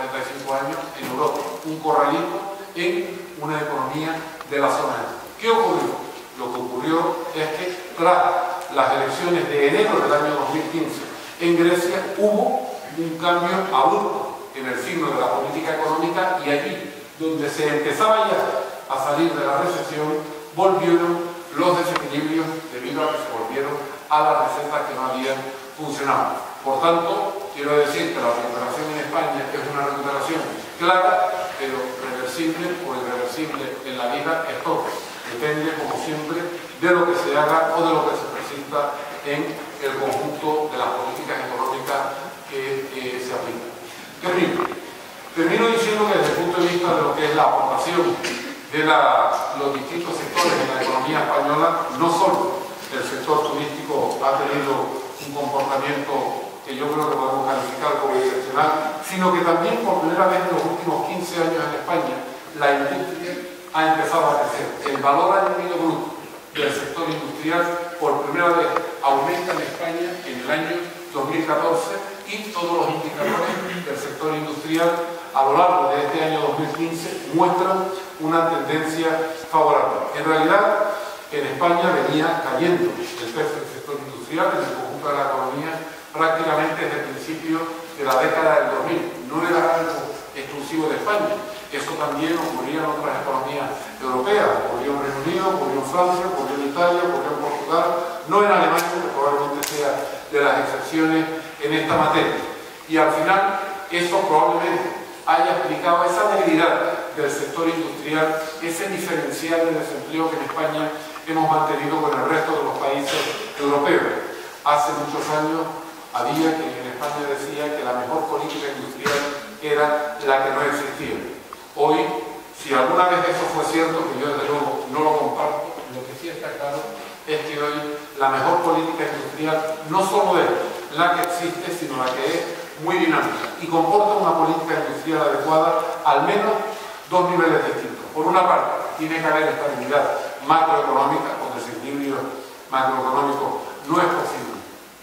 cinco años en Europa, un corralito en una economía de la zona euro. ¿Qué ocurrió? Lo que ocurrió es que tras las elecciones de enero del año dos mil quince en Grecia hubo un cambio abrupto en el signo de la política económica y allí, donde se empezaba ya a salir de la recesión, volvieron los desequilibrios debido a que se volvieron a las recetas que no habían funcionado. Por tanto, quiero decir que la recuperación en España es una recuperación clara, pero reversible o irreversible en la vida es todo. Depende, como siempre, de lo que se haga o de lo que se persista en el conjunto de las políticas económicas que eh, se aplican. Termino. Termino diciendo que desde el punto de vista de lo que es la aportación de la, los distintos sectores de la economía española, no solo el sector turístico ha tenido un comportamiento que yo creo que podemos calificar como excepcional, sino que también por primera vez en los últimos quince años en España la industria ha empezado a crecer. El valor añadido bruto del sector industrial por primera vez aumenta en España en el año dos mil catorce y todos los indicadores del sector industrial a lo largo de este año dos mil quince muestran una tendencia favorable. En realidad, en España venía cayendo el peso del sector industrial en el conjunto de la economía prácticamente desde el principio de la década del dos mil. No era algo exclusivo de España. Eso también ocurría en otras economías europeas. Ocurrió en Reino Unido, ocurrió en Francia, ocurrió en Italia, ocurrió en Portugal, no en Alemania, que probablemente sea de las excepciones en esta materia. Y al final, eso probablemente haya explicado esa debilidad del sector industrial, ese diferencial de desempleo que en España hemos mantenido con el resto de los países europeos. Hace muchos años había quien en España decía que la mejor política industrial era la que no existía. Hoy, si alguna vez eso fue cierto, que yo desde luego no lo comparto, lo que sí está claro es que hoy la mejor política industrial no solo es la que existe, sino la que es muy dinámica y comporta una política industrial adecuada, al menos dos niveles distintos. Por una parte, tiene que haber estabilidad macroeconómica, con desequilibrio macroeconómico no es posible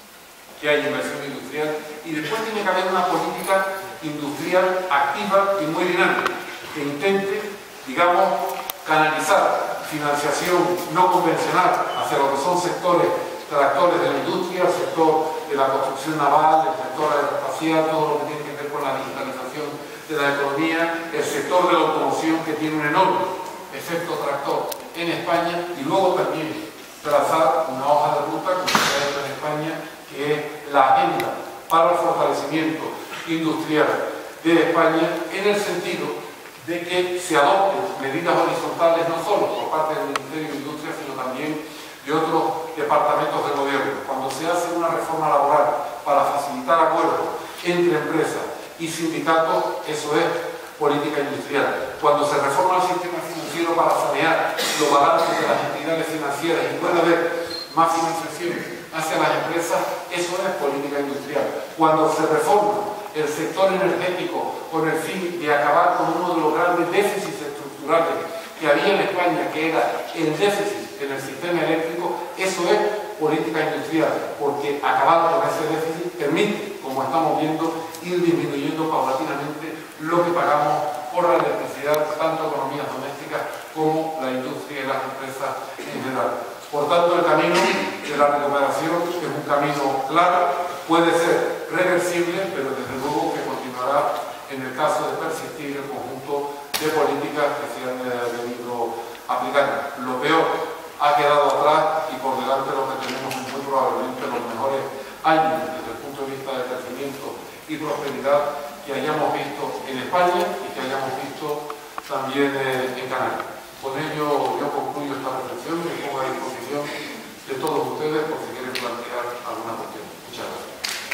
que haya inversión industrial, y después tiene que haber una política industrial activa y muy dinámica, que intente, digamos, canalizar financiación no convencional hacia lo que son sectores tractores de la industria, el sector de la construcción naval, el sector aeroespacial, todo lo que tiene que ver con la digitalización de la economía, el sector de la automoción, que tiene un enorme efecto tractor en España, y luego también trazar una hoja de ruta, como se ha hecho en España, que es la agenda para el fortalecimiento industrial de España, en el sentido de que se adopten medidas horizontales no solo por parte del Ministerio de Industria, sino también de otros departamentos del gobierno. Cuando se hace una reforma laboral para facilitar acuerdos entre empresas y sindicatos, eso es política industrial. Cuando se reforma el sistema financiero para sanear los balances de las entidades financieras y puede haber más financiación hacia las empresas, eso es política industrial. Cuando se reforma el sector energético con el fin de acabar con uno de los grandes déficits estructurales que había en España, que era el déficit en el sistema eléctrico, eso es política industrial, porque acabar con ese déficit permite, como estamos viendo, ir disminuyendo paulatinamente lo que pagamos por la electricidad, tanto economías domésticas como la industria y las empresas en general. Por tanto, el camino de la recuperación es un camino claro, puede ser reversible, pero desde luego que continuará en el caso de persistir el conjunto de políticas que se han venido aplicando. Lo peor ha quedado atrás y por delante lo que tenemos es muy probablemente los mejores años desde el punto de vista de crecimiento y prosperidad que hayamos visto en España y que hayamos visto también en Canarias. Con ello yo concluyo esta reflexión y me pongo a disposición de todos ustedes por si quieren plantear alguna cuestión. Muchas gracias.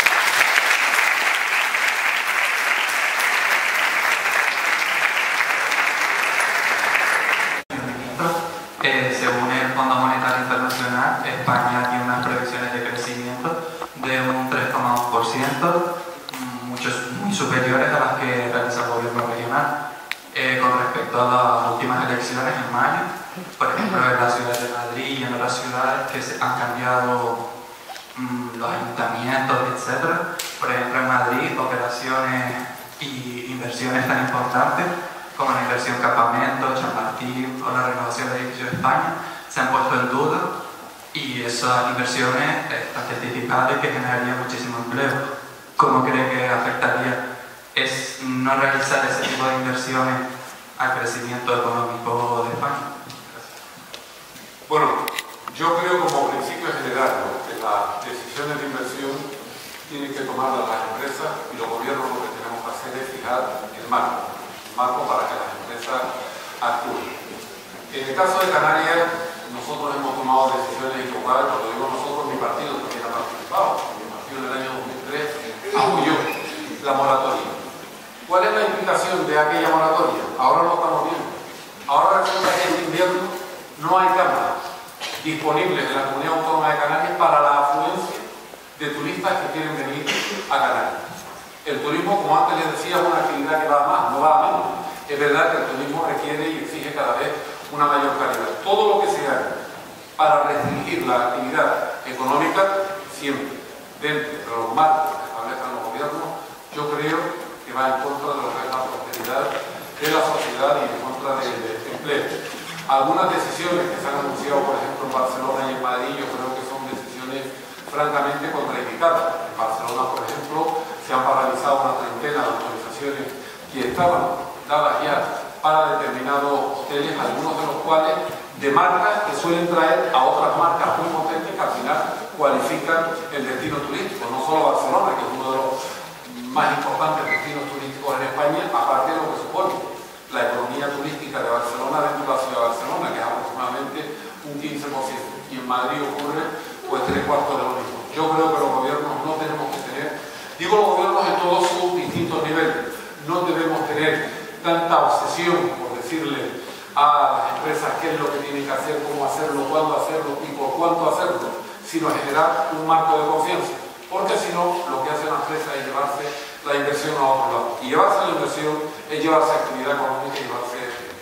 Eh, según el Fondo Monetario Internacional, España tiene unas previsiones de crecimiento de un tres coma dos por ciento, muchos, muy superiores a las que realiza el gobierno regional. Eh, con respecto a las últimas elecciones en mayo, por ejemplo, en la ciudad de Madrid y en otras ciudades que se han cambiado mmm, los ayuntamientos, etcétera. Por ejemplo, en Madrid, operaciones y inversiones tan importantes como la inversión Campamento, Chamartín o la renovación del edificio de España se han puesto en duda, y esas inversiones están certificadas que generarían muchísimo empleo. ¿Cómo cree que afectaría es no realizar ese tipo de inversiones al crecimiento económico de España? Gracias. Bueno, yo creo como principio general, ¿no?, que las decisiones de inversión tienen que tomarlas las empresas, y los gobiernos lo que tenemos que hacer es fijar el marco, el marco para que las empresas actúen. En el caso de Canarias, nosotros hemos tomado decisiones equivocadas. Cuando digo nosotros, mi partido también ha participado. Mi partido en el año dos mil tres apoyó la moratoria. ¿Cuál es la implicación de aquella moratoria? Ahora lo estamos viendo. Ahora resulta que en invierno no hay cámaras disponibles en la Comunidad Autónoma de Canarias para la afluencia de turistas que quieren venir a Canarias. El turismo, como antes les decía, es una actividad que va a más, no va a menos. Es verdad que el turismo requiere y exige cada vez una mayor calidad. Todo lo que se haga para restringir la actividad económica, siempre dentro de los marcos que establezcan los gobiernos, yo creo que va en contra de lo que es la prosperidad de la sociedad y en contra del empleo. Algunas decisiones que se han anunciado, por ejemplo, en Barcelona y en Madrid, yo creo que son decisiones francamente contraindicadas. En Barcelona, por ejemplo, se han paralizado una treintena de autorizaciones que estaban dadas ya para determinados hoteles, algunos de los cuales de marcas que suelen traer a otras marcas muy potentes que al final cualifican el destino turístico, no solo Barcelona, que es uno de los más importantes destinos turísticos en España, aparte de lo que supone la economía turística de Barcelona dentro de la ciudad de Barcelona, que es aproximadamente un quince por ciento, y en Madrid ocurre pues tres cuartos de lo mismo. Yo creo que los gobiernos no tenemos que tener, digo los gobiernos en todos sus distintos niveles, no debemos tener tanta obsesión por decirle a las empresas qué es lo que tienen que hacer, cómo hacerlo, cuándo hacerlo y por cuánto hacerlo, sino generar un marco de confianza, porque si no, lo que hace la empresa es llevarse la inversión a otro lado, y llevarse la inversión es llevarse actividad económica y llevarse...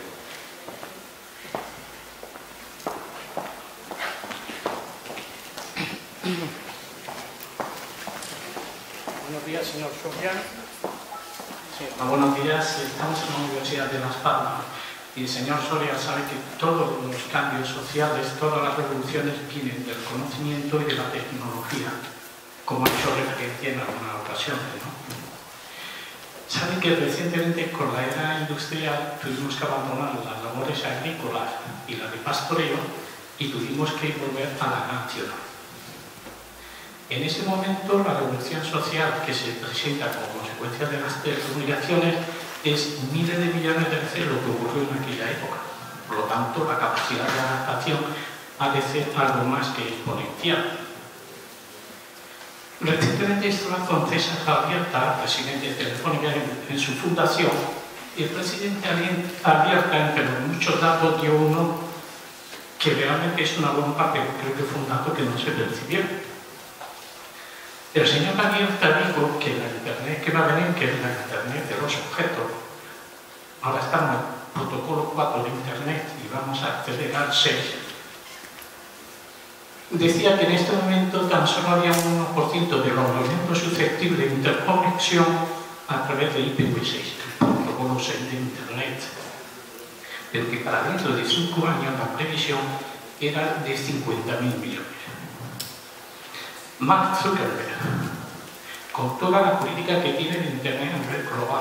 Buenos días, señor Soria. Sí, buenos días, estamos en la Universidad de Las Palmas y el señor Soria sabe que todos los cambios sociales, todas las revoluciones vienen del conocimiento y de la tecnología, como ha hecho referencia en alguna ocasión, ¿no? Sabe que recientemente con la era industrial tuvimos que abandonar las labores agrícolas y las de pastoreo y tuvimos que volver a la nación. En ese momento, la revolución social que se presenta como consecuencia de las telecomunicaciones es miles de millones de veces lo que ocurrió en aquella época. Por lo tanto, la capacidad de adaptación ha de ser algo más que exponencial. Recientemente estaba con César Alierta, presidente de Telefónica, en, en su fundación, y el presidente Alierta, entre los muchos datos, dio uno que realmente es una bomba, pero creo que fue un dato que no se percibió. El señor Alierta dijo que la Internet que va a venir, que es la Internet de los objetos, ahora estamos en protocolo cuatro de Internet y vamos a acceder al seis. Decía que en este momento tan solo había un uno por ciento de los elementos susceptibles de interconexión a través de I P v seis, el protocolo seis de Internet, pero que para dentro de cinco años la previsión era de cincuenta mil millones. Mark Zuckerberg, con toda la política que tiene de Internet a nivel global,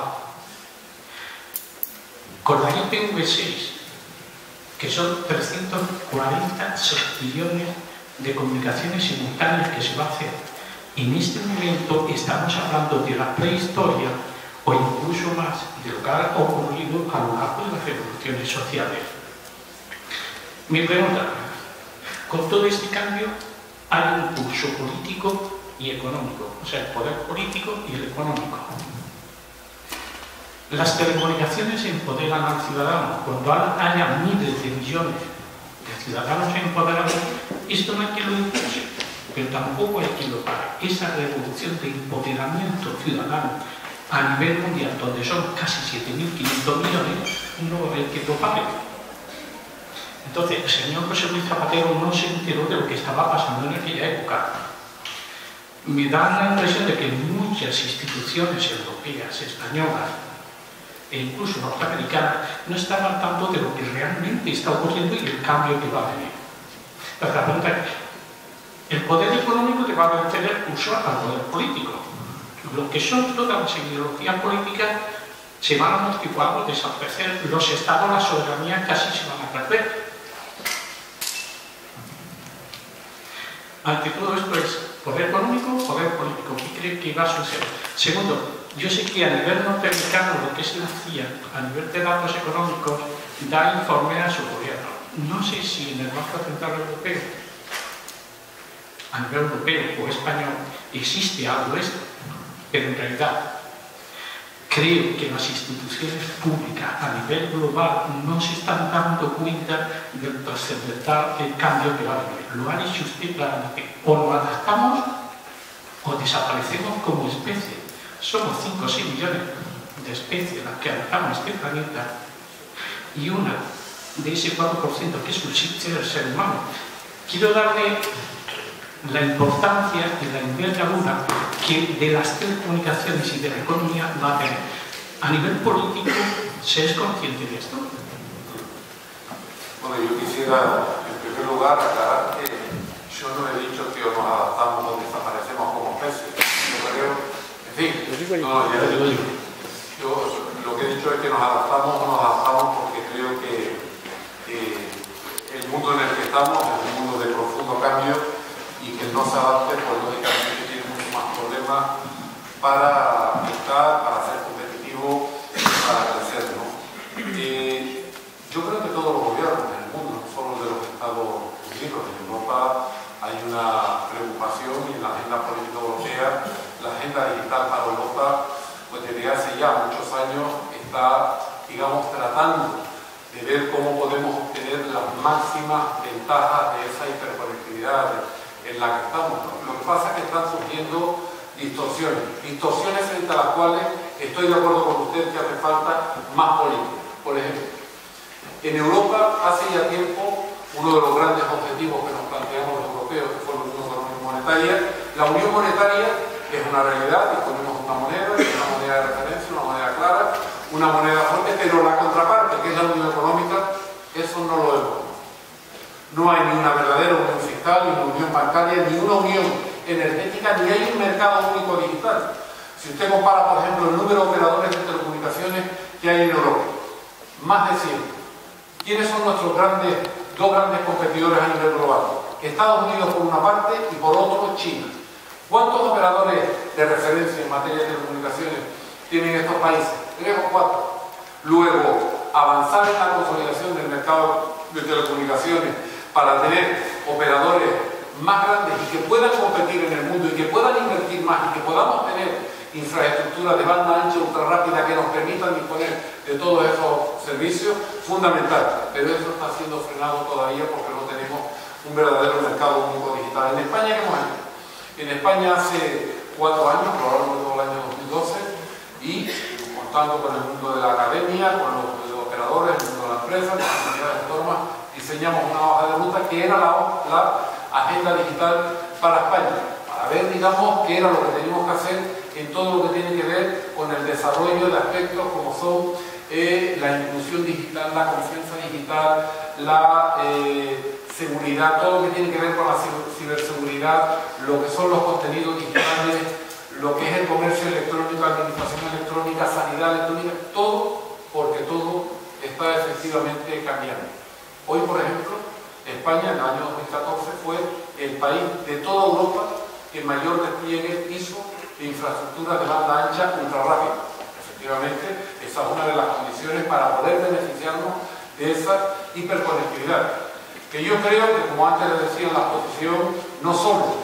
con la I P v seis, que son trescientos cuarenta billones de comunicaciones simultáneas que se va a hacer. En este momento estamos hablando de la prehistoria o incluso más de lo que ha ocurrido a lo largo de las revoluciones sociales. Mi pregunta, con todo este cambio hay un pulso político y económico, o sea, el poder político y el económico. Las telecomunicaciones empoderan al ciudadano. Cuando haya miles de millones de ciudadanos empoderados, esto no hay quien lo impulse, pero tampoco hay quien lo pare. Esa revolución de empoderamiento ciudadano a nivel mundial, donde son casi siete mil quinientos millones, no hay quien lo pare. Entonces, el señor José Luis Zapatero no se enteró de lo que estaba pasando en aquella época. me da la impresión de que muchas instituciones europeas, españolas e incluso norteamericanas no están al tanto de lo que realmente está ocurriendo y el cambio que va a venir. La pregunta es, el poder económico te va a tener curso al poder político. Lo que son todas las ideologías políticas se van a multiplicar o desaparecer. Los estados, la soberanía casi se van a perder. Ante todo esto es poder económico, poder político. ¿Qué cree que va a suceder? Segundo, yo sé que a nivel norteamericano, lo que es la C I A, a nivel de datos económicos, da informe a su gobierno. No sé si en el Banco Central Europeo, a nivel europeo o español, existe algo de esto, pero en realidad creo que las instituciones públicas a nivel global no se están dando cuenta del trascendental cambio que va a venir. Lo ha dicho usted claramente. O nos adaptamos o desaparecemos como especie. Somos cinco o seis millones de especies las que habitamos este planeta y una de ese cuatro por ciento que subsiste del ser humano. Quiero darle la importancia y la envergadura que de las telecomunicaciones y de la economía va a tener. A nivel político, ¿se es consciente de esto? Bueno, yo quisiera, en primer lugar, aclarar que yo no he dicho que nos adaptamos o desaparecemos como especies. Yo creo, en fin, no, ya lo digo. Yo lo que he dicho es que nos adaptamos o nos adaptamos porque creo que eh, el mundo en el que estamos es un mundo de profundo cambio y que no se adapte, pues lógicamente tiene mucho más problemas para estar, para ser competitivo, para crecer, ¿no? Eh, yo creo que todos los gobiernos en el mundo, no solo de los Estados Unidos, en Europa hay una preocupación y en la agenda política europea, la agenda digital para Europa, pues desde hace ya muchos años está, digamos, tratando de ver cómo podemos obtener las máximas ventajas de esa hiperconectividad en la que estamos. Lo que pasa es que están surgiendo distorsiones, distorsiones frente a las cuales estoy de acuerdo con usted que hace falta más política. Por ejemplo, en Europa hace ya tiempo uno de los grandes objetivos que nos planteamos los europeos, que fue la Unión Económica Monetaria, la Unión Monetaria es una realidad, disponemos de una moneda, una moneda de referencia, una moneda clara, una moneda fuerte, pero la contraparte, que es la Unión Económica, eso no lo vemos. No hay ni una verdadera unión fiscal, ni una unión bancaria, ni una unión energética, ni hay un mercado único digital. Si usted compara, por ejemplo, el número de operadores de telecomunicaciones que hay en Europa, más de cien. ¿Quiénes son nuestros grandes, dos grandes competidores a nivel global? Estados Unidos por una parte y por otro China. ¿Cuántos operadores de referencia en materia de telecomunicaciones tienen estos países? Tres o cuatro. Luego, avanzar en la consolidación del mercado de telecomunicaciones para tener operadores más grandes y que puedan competir en el mundo y que puedan invertir más y que podamos tener infraestructura de banda ancha ultra rápida que nos permitan disponer de todos esos servicios, fundamental. Pero eso está siendo frenado todavía porque no tenemos un verdadero mercado único digital. En España, ¿qué hemos hecho? En España hace cuatro años, probablemente todo el año dos mil doce, y contando con el mundo de la academia, con los, los operadores, el mundo de la empresa, con las comunidades autónomas, diseñamos una hoja de ruta que era la, la agenda digital para España, para ver, digamos, qué era lo que teníamos que hacer en todo lo que tiene que ver con el desarrollo de aspectos como son eh, la inclusión digital, la confianza digital, la eh, seguridad, todo lo que tiene que ver con la ciberseguridad, lo que son los contenidos digitales, lo que es el comercio electrónico, administración electrónica, sanidad electrónica, todo, porque todo está efectivamente cambiando. Hoy, por ejemplo, España en el año dos mil catorce fue el país de toda Europa que mayor despliegue hizo de infraestructura de banda ancha ultra rápida. Efectivamente, esa es una de las condiciones para poder beneficiarnos de esa hiperconectividad, que yo creo que, como antes les decía en la exposición, no solo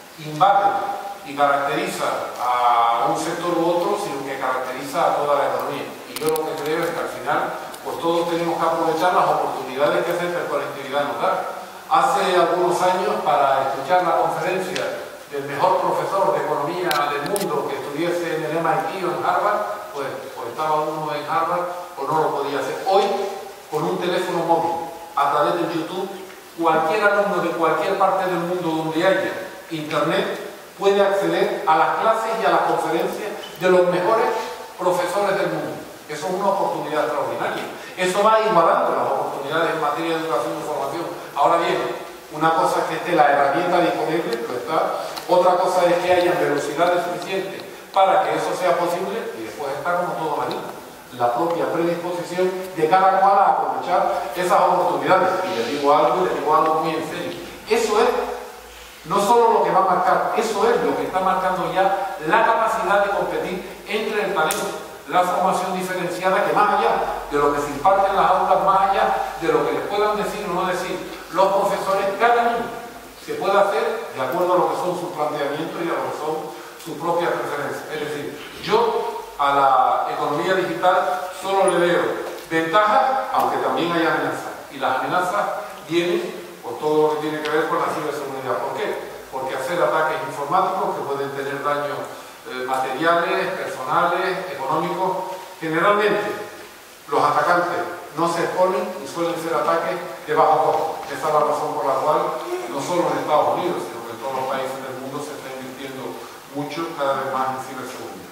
invade y caracteriza a un sector u otro, sino que caracteriza a toda la economía. Y yo lo que creo es que al final, pues todos tenemos que aprovechar las oportunidades que esa hiperconectividad nos da. Hace algunos años, para escuchar la conferencia del mejor profesor de economía del mundo que estuviese en el M I T o en Harvard, pues, pues estaba uno en Harvard o no lo podía hacer. Hoy, con un teléfono móvil, a través de YouTube, cualquier alumno de cualquier parte del mundo donde haya internet puede acceder a las clases y a las conferencias de los mejores profesores del mundo. Eso es una oportunidad extraordinaria. Eso va igualando las oportunidades en materia de educación y formación. Ahora bien, una cosa es que esté la herramienta disponible, pero está. Otra cosa es que haya velocidades suficientes para que eso sea posible, y después está como todo la vida, la propia predisposición de cada cual a aprovechar esas oportunidades. Y le digo algo, y le digo algo muy en serio. Eso es no solo lo que va a marcar, eso es lo que está marcando ya la capacidad de competir entre el talento, la formación diferenciada, que más allá de lo que se imparte en las aulas, más allá de lo que les puedan decir o no decir los profesores, cada niño se puede hacer de acuerdo a lo que son sus planteamientos y a lo que son sus propias preferencias. Es decir, yo a la economía digital solo le veo ventajas, aunque también hay amenazas. Y las amenazas vienen por todo lo que tiene que ver con la ciberseguridad. ¿Por qué? Porque hacer ataques informáticos que pueden tener daños eh, materiales, personales, económicos. Generalmente los atacantes no se exponen y suelen ser ataques de bajo costo. Esa es la razón por la cual no solo en Estados Unidos, sino que en todos los países del mundo se está invirtiendo mucho, cada vez más en ciberseguridad.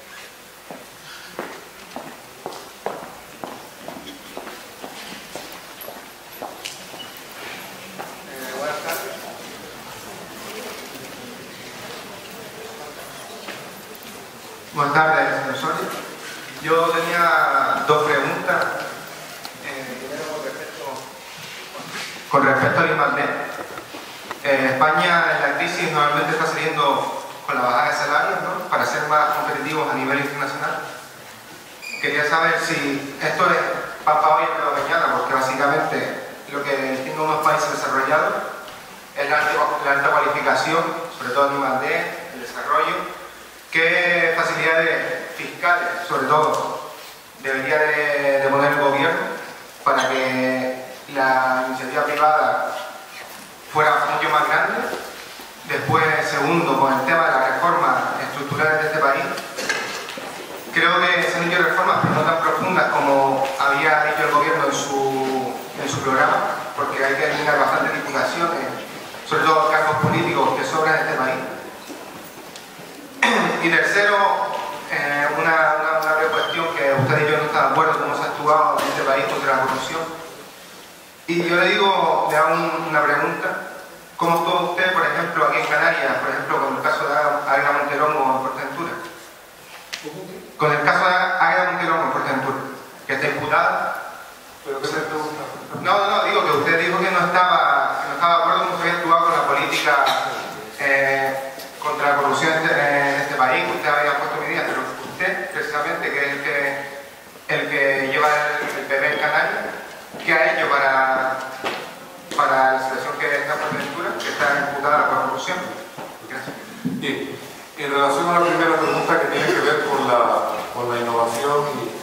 Buenas tardes, señor Soria. Yo tenía dos preguntas. Eh, primero, con respecto, con respecto al I más D. Eh, España en la crisis normalmente está saliendo con la bajada de salarios, ¿no?, para ser más competitivos a nivel internacional. Quería saber si esto es pan para hoy y para mañana, porque básicamente lo que tienen unos países desarrollados es la alta, la alta cualificación, sobre todo en I más D, el desarrollo. ¿Qué facilidades fiscales, sobre todo, debería de, de poner el gobierno para que la iniciativa privada fuera mucho más grande? Después, segundo, con el tema de las reformas estructurales de este país, creo que se han hecho reformas, pero no tan profundas como había dicho el gobierno en su, en su programa, porque hay que eliminar bastantes diputaciones, sobre todo cargos políticos que sobran en este país. Y tercero, eh, una, una, una breve cuestión que usted y yo no estamos de acuerdo cómo se ha actuado en este país contra la corrupción. Y yo le digo, le hago un, una pregunta, ¿cómo estuvo usted, por ejemplo, aquí en Canarias, por ejemplo, con el caso de Águeda Monteromo en Fuerteventura? Con el caso de Águeda Monteromo en Fuerteventura, que está imputada. ¿Pero qué se pregunta? No, no, digo que usted dijo que no estaba, que no estaba de acuerdo con cómo se había actuado con la política eh, contra la corrupción en este, en este país, que usted había puesto medidas, pero usted, precisamente, que es el que, el que lleva el, el P P en Canarias, ¿qué ha hecho para, para la situación que está en Fuerteventura, que está imputada por la corrupción? Gracias. Bien, en relación a la primera pregunta que tiene que ver con la, con la innovación, y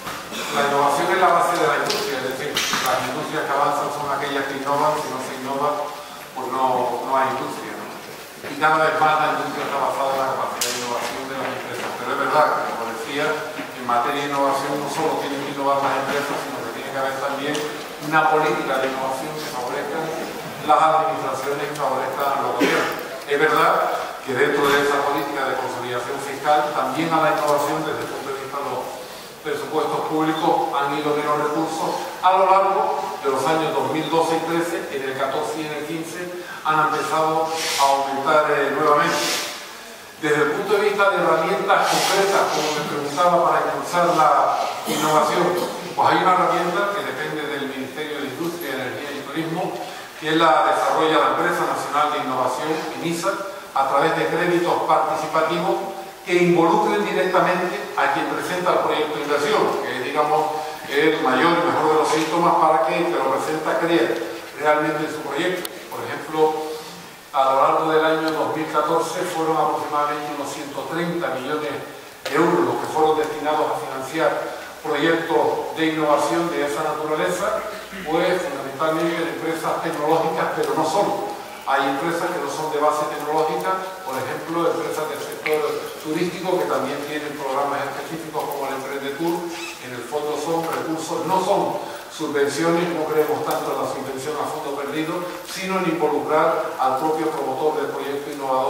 la innovación es la base de la industria, es decir, las industrias que avanzan son aquellas que innovan, si no se innova, pues no, no hay industria, ¿no? Y cada vez más la industria está basada en la capacidad de innovación de las empresas. Pero es verdad que, como decía, en materia de innovación no solo tienen que innovar las empresas, sino que tiene que haber también una política de innovación que favorezca las administraciones y favorezca a los gobiernos. Es verdad que dentro de esa política de consolidación fiscal, también a la innovación desde el punto de vista de los presupuestos públicos han ido menos recursos a lo largo de los años dos mil doce y dos mil trece, en el catorce y en el quince han empezado a aumentar eh, nuevamente. Desde el punto de vista de herramientas concretas, como me preguntaba, para impulsar la innovación, pues hay una herramienta que depende del Ministerio de Industria, Energía y Turismo, que es la desarrolla la Empresa Nacional de Innovación, INISA, a través de créditos participativos que involucren directamente a quien presenta el proyecto de inversión, que es, digamos, el mayor y mejor de los síntomas para que el que lo presenta crea realmente en su proyecto. Por ejemplo, a lo largo del año dos mil catorce fueron aproximadamente unos ciento treinta millones de euros los que fueron destinados a financiar proyectos de innovación de esa naturaleza, pues fundamentalmente de empresas tecnológicas, pero no solo. Hay empresas que no son de base tecnológica, por ejemplo, empresas del sector turístico que también tienen programas específicos como el Emprendetur. En el fondo son recursos, no son subvenciones, no creemos tanto en la subvención a fondo perdido, sino en involucrar al propio promotor del proyecto innovador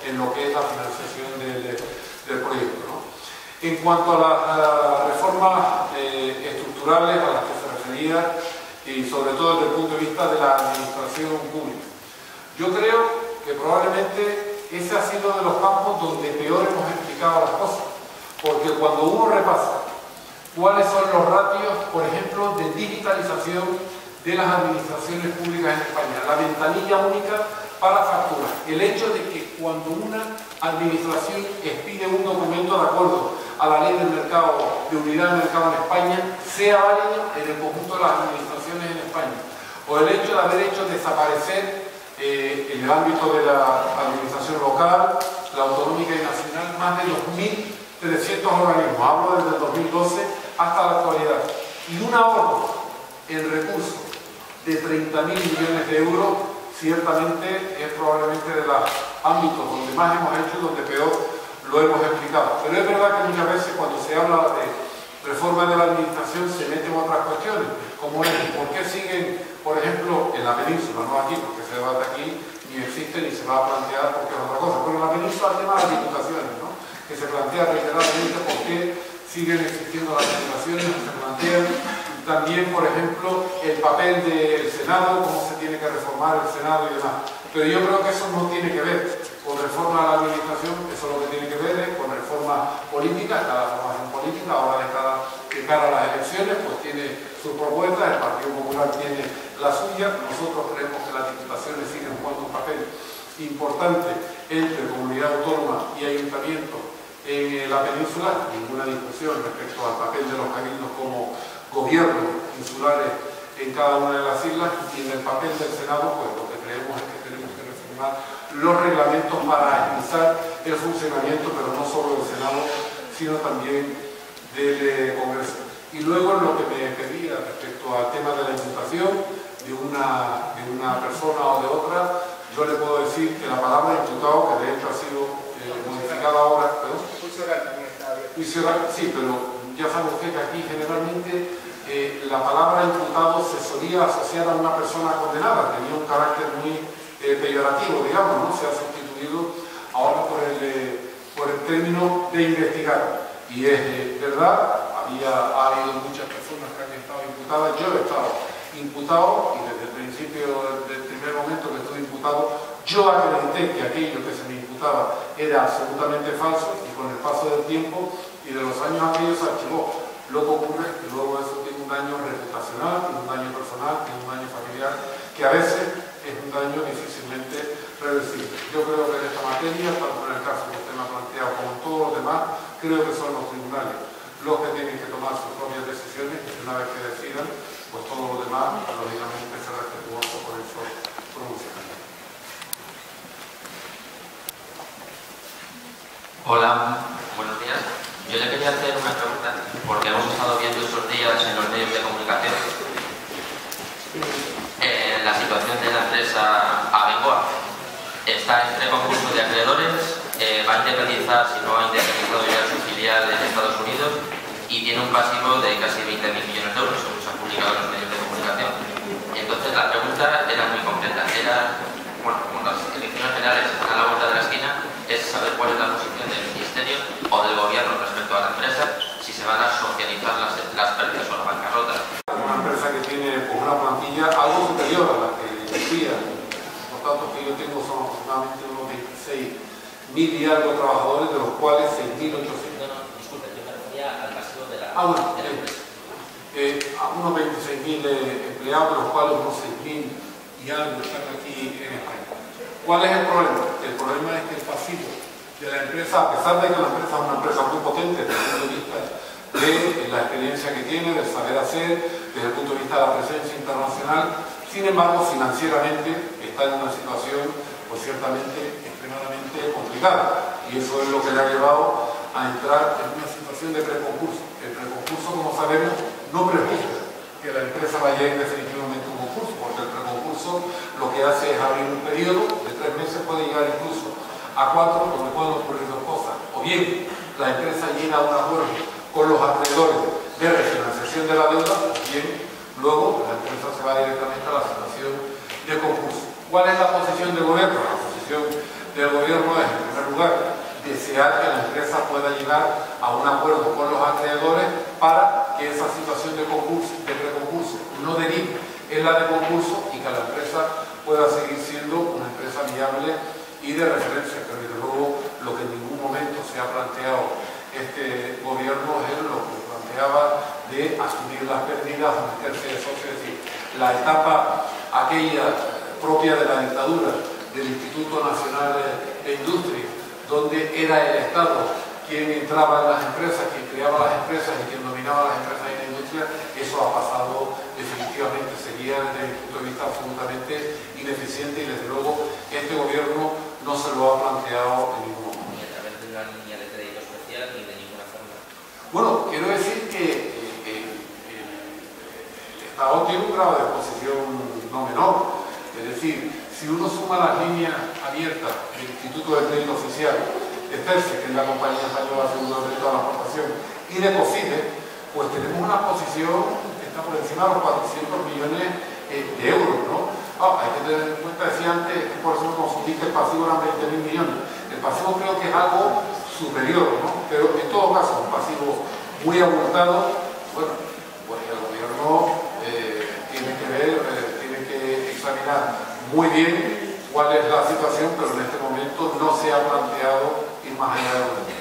en lo que es la financiación del, del proyecto, ¿no? En cuanto a las, a las reformas eh, estructurales a las que se refería, y sobre todo desde el punto de vista de la administración pública, yo creo que probablemente ese ha sido de los campos donde peor hemos explicado las cosas, porque cuando uno repasa cuáles son los ratios, por ejemplo, de digitalización de las administraciones públicas en España, la ventanilla única para facturas, el hecho de que cuando una administración expide un documento de acuerdo a la ley del mercado, de unidad de mercado en España, sea válido en el conjunto de las administraciones en España, o el hecho de haber hecho desaparecer eh, en el ámbito de la administración local, la autonómica y nacional, más de dos mil trescientos organismos, hablo desde el dos mil doce hasta la actualidad, y un ahorro en recursos de treinta mil millones de euros, ciertamente es probablemente de los ámbitos donde más hemos hecho y donde peor lo hemos explicado. Pero es verdad que muchas veces cuando se habla de reforma de la administración se meten otras cuestiones, como es por qué siguen, por ejemplo, en la península, no aquí, porque se debate aquí, ni existe ni se va a plantear porque es otra cosa, pero en la península el tema de las diputaciones, ¿no? Que se plantea reiteradamente por qué siguen existiendo las diputaciones, se plantean también, por ejemplo, el papel del Senado, cómo se tiene que reformar el Senado y demás. Pero yo creo que eso no tiene que ver con reforma de la administración, eso lo que tiene que ver es con reforma política, cada formación política, ahora de cada, de cara a las elecciones, pues tiene sus propuestas, el Partido Popular tiene la suya, nosotros creemos que las diputaciones siguen jugando un papel importante entre comunidad autónoma y ayuntamiento en la península, ninguna discusión respecto al papel de los cabildos como gobiernos insulares en cada una de las islas, y en el papel del Senado, pues lo que creemos es que tenemos que reformar los reglamentos para agilizar el funcionamiento, pero no solo del Senado, sino también del eh, Congreso. Y luego en lo que me pedía respecto al tema de la imputación de una, de una persona o de otra, yo le puedo decir que la palabra imputado, que de hecho ha sido eh, modificada ahora, ¿perdón? Juicio oral también está bien. Juicio oral, sí, pero ya sabe usted que aquí generalmente Eh, la palabra imputado se solía asociar a una persona condenada, tenía un carácter muy eh, peyorativo, digamos, ¿no? Se ha sustituido ahora por el, eh, por el término de investigar. Y es eh, verdad, había, ha habido muchas personas que han estado imputadas, yo he estado imputado y desde el principio, desde el primer momento que estuve imputado, yo acredité que aquello que se me imputaba era absolutamente falso, y con el paso del tiempo y de los años aquellos se archivó. Lo que ocurre es que luego eso tiene un daño reputacional, tiene un daño personal, tiene un daño familiar, que a veces es un daño difícilmente reversible. Yo creo que en esta materia, tanto en el caso que usted me ha planteado como en todos los demás, creo que son los tribunales los que tienen que tomar sus propias decisiones, y una vez que decidan, pues todo lo demás, lógicamente, será respetuoso por eso pronunciamiento. Hola, buenos días. Yo le quería hacer una pregunta, porque hemos estado viendo estos días en los medios de comunicación eh, la situación de la empresa Abengoa. Está entre concurso de acreedores, eh, va a independizar, si no ha independizado ya su filial en Estados Unidos, y tiene un pasivo de casi veinte mil millones de euros, según se ha publicado en los medios de comunicación. Entonces la pregunta era muy completa. Era, bueno, como las elecciones generales están a la vuelta de la esquina, es saber cuál es la posición del Ministerio o del Gobierno respecto a la empresa, si se van a socializar las, las pérdidas o la bancarrota. Una empresa que tiene pues, una plantilla algo superior a la que decía. Los datos que yo tengo son aproximadamente unos veintiséis mil y algo trabajadores, de los cuales seis mil ochocientos. No, no, disculpe, yo me refería al pasivo de la, ah, bueno, de la empresa. Eh, a unos veintiséis mil eh, empleados, de los cuales unos seis mil y algo están aquí en España. ¿Cuál es el problema? El problema es que el pasivo de la empresa, a pesar de que la empresa es una empresa muy potente desde el punto de vista de la experiencia que tiene, del saber hacer, desde el punto de vista de la presencia internacional, sin embargo, financieramente está en una situación, pues ciertamente, extremadamente complicada. Y eso es lo que le ha llevado a entrar en una situación de preconcurso. El preconcurso, como sabemos, no prejuzga que la empresa vaya a ir definitivamente a un concurso, porque el preconcurso lo que hace es abrir un periodo de tres meses, puede llegar incluso a cuatro, donde pueden ocurrir dos cosas. O bien la empresa llena un acuerdo con los acreedores de refinanciación de la deuda, o bien luego la empresa se va directamente a la situación de concurso. ¿Cuál es la posición del gobierno? La posición del gobierno es, en primer pueda llegar a un acuerdo con los acreedores para que esa situación de concurso, de preconcurso, no derive en la de concurso y que la empresa pueda seguir siendo una empresa viable y de referencia. Pero desde luego lo que en ningún momento se ha planteado este gobierno es lo que planteaba de asumir las pérdidas o meterse de socio, es decir, la etapa aquella propia de la dictadura del Instituto Nacional de Industria, donde era el Estado quien entraba en las empresas, quien creaba las empresas y quien dominaba las empresas y la industria, eso ha pasado definitivamente, sería desde mi punto de vista absolutamente ineficiente y desde luego este gobierno no se lo ha planteado en ningún momento. Ni a través de una línea de crédito especial ni de ninguna forma. Bueno, quiero decir que eh, el, el, el Estado tiene un grado de exposición no menor, es decir, si uno suma las líneas abiertas del Instituto de Crédito Oficial, de CERSE, que es la compañía española de seguro de crédito a la exportación, y de COFIDE, pues tenemos una exposición que está por encima de los cuatrocientos millones eh, de euros, ¿no? Ah, hay que tener en cuenta, decía antes, que por eso me confundí que el pasivo eran veinte mil millones. El pasivo creo que es algo superior, ¿no? Pero en todo caso, un pasivo muy abultado, bueno, pues el gobierno eh, tiene que ver, eh, tiene que examinar muy bien cuál es la situación, pero en este momento no se ha planteado ir más allá de lo que...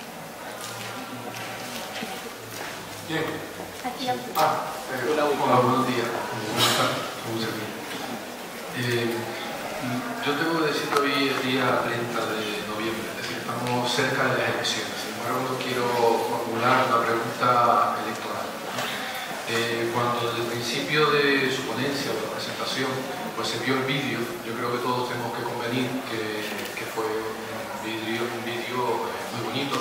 Bien. Ah, eh, Hola, buenos días. Eh, yo tengo que decir que hoy es día treinta de noviembre, es decir, estamos cerca de las elecciones. Sin embargo, no quiero formular una pregunta electoral. Eh, cuando desde el principio de su ponencia, de la presentación, pues se vio el vídeo, yo creo que todos tenemos que convenir que, que fue un vídeo un vídeo eh, muy bonito,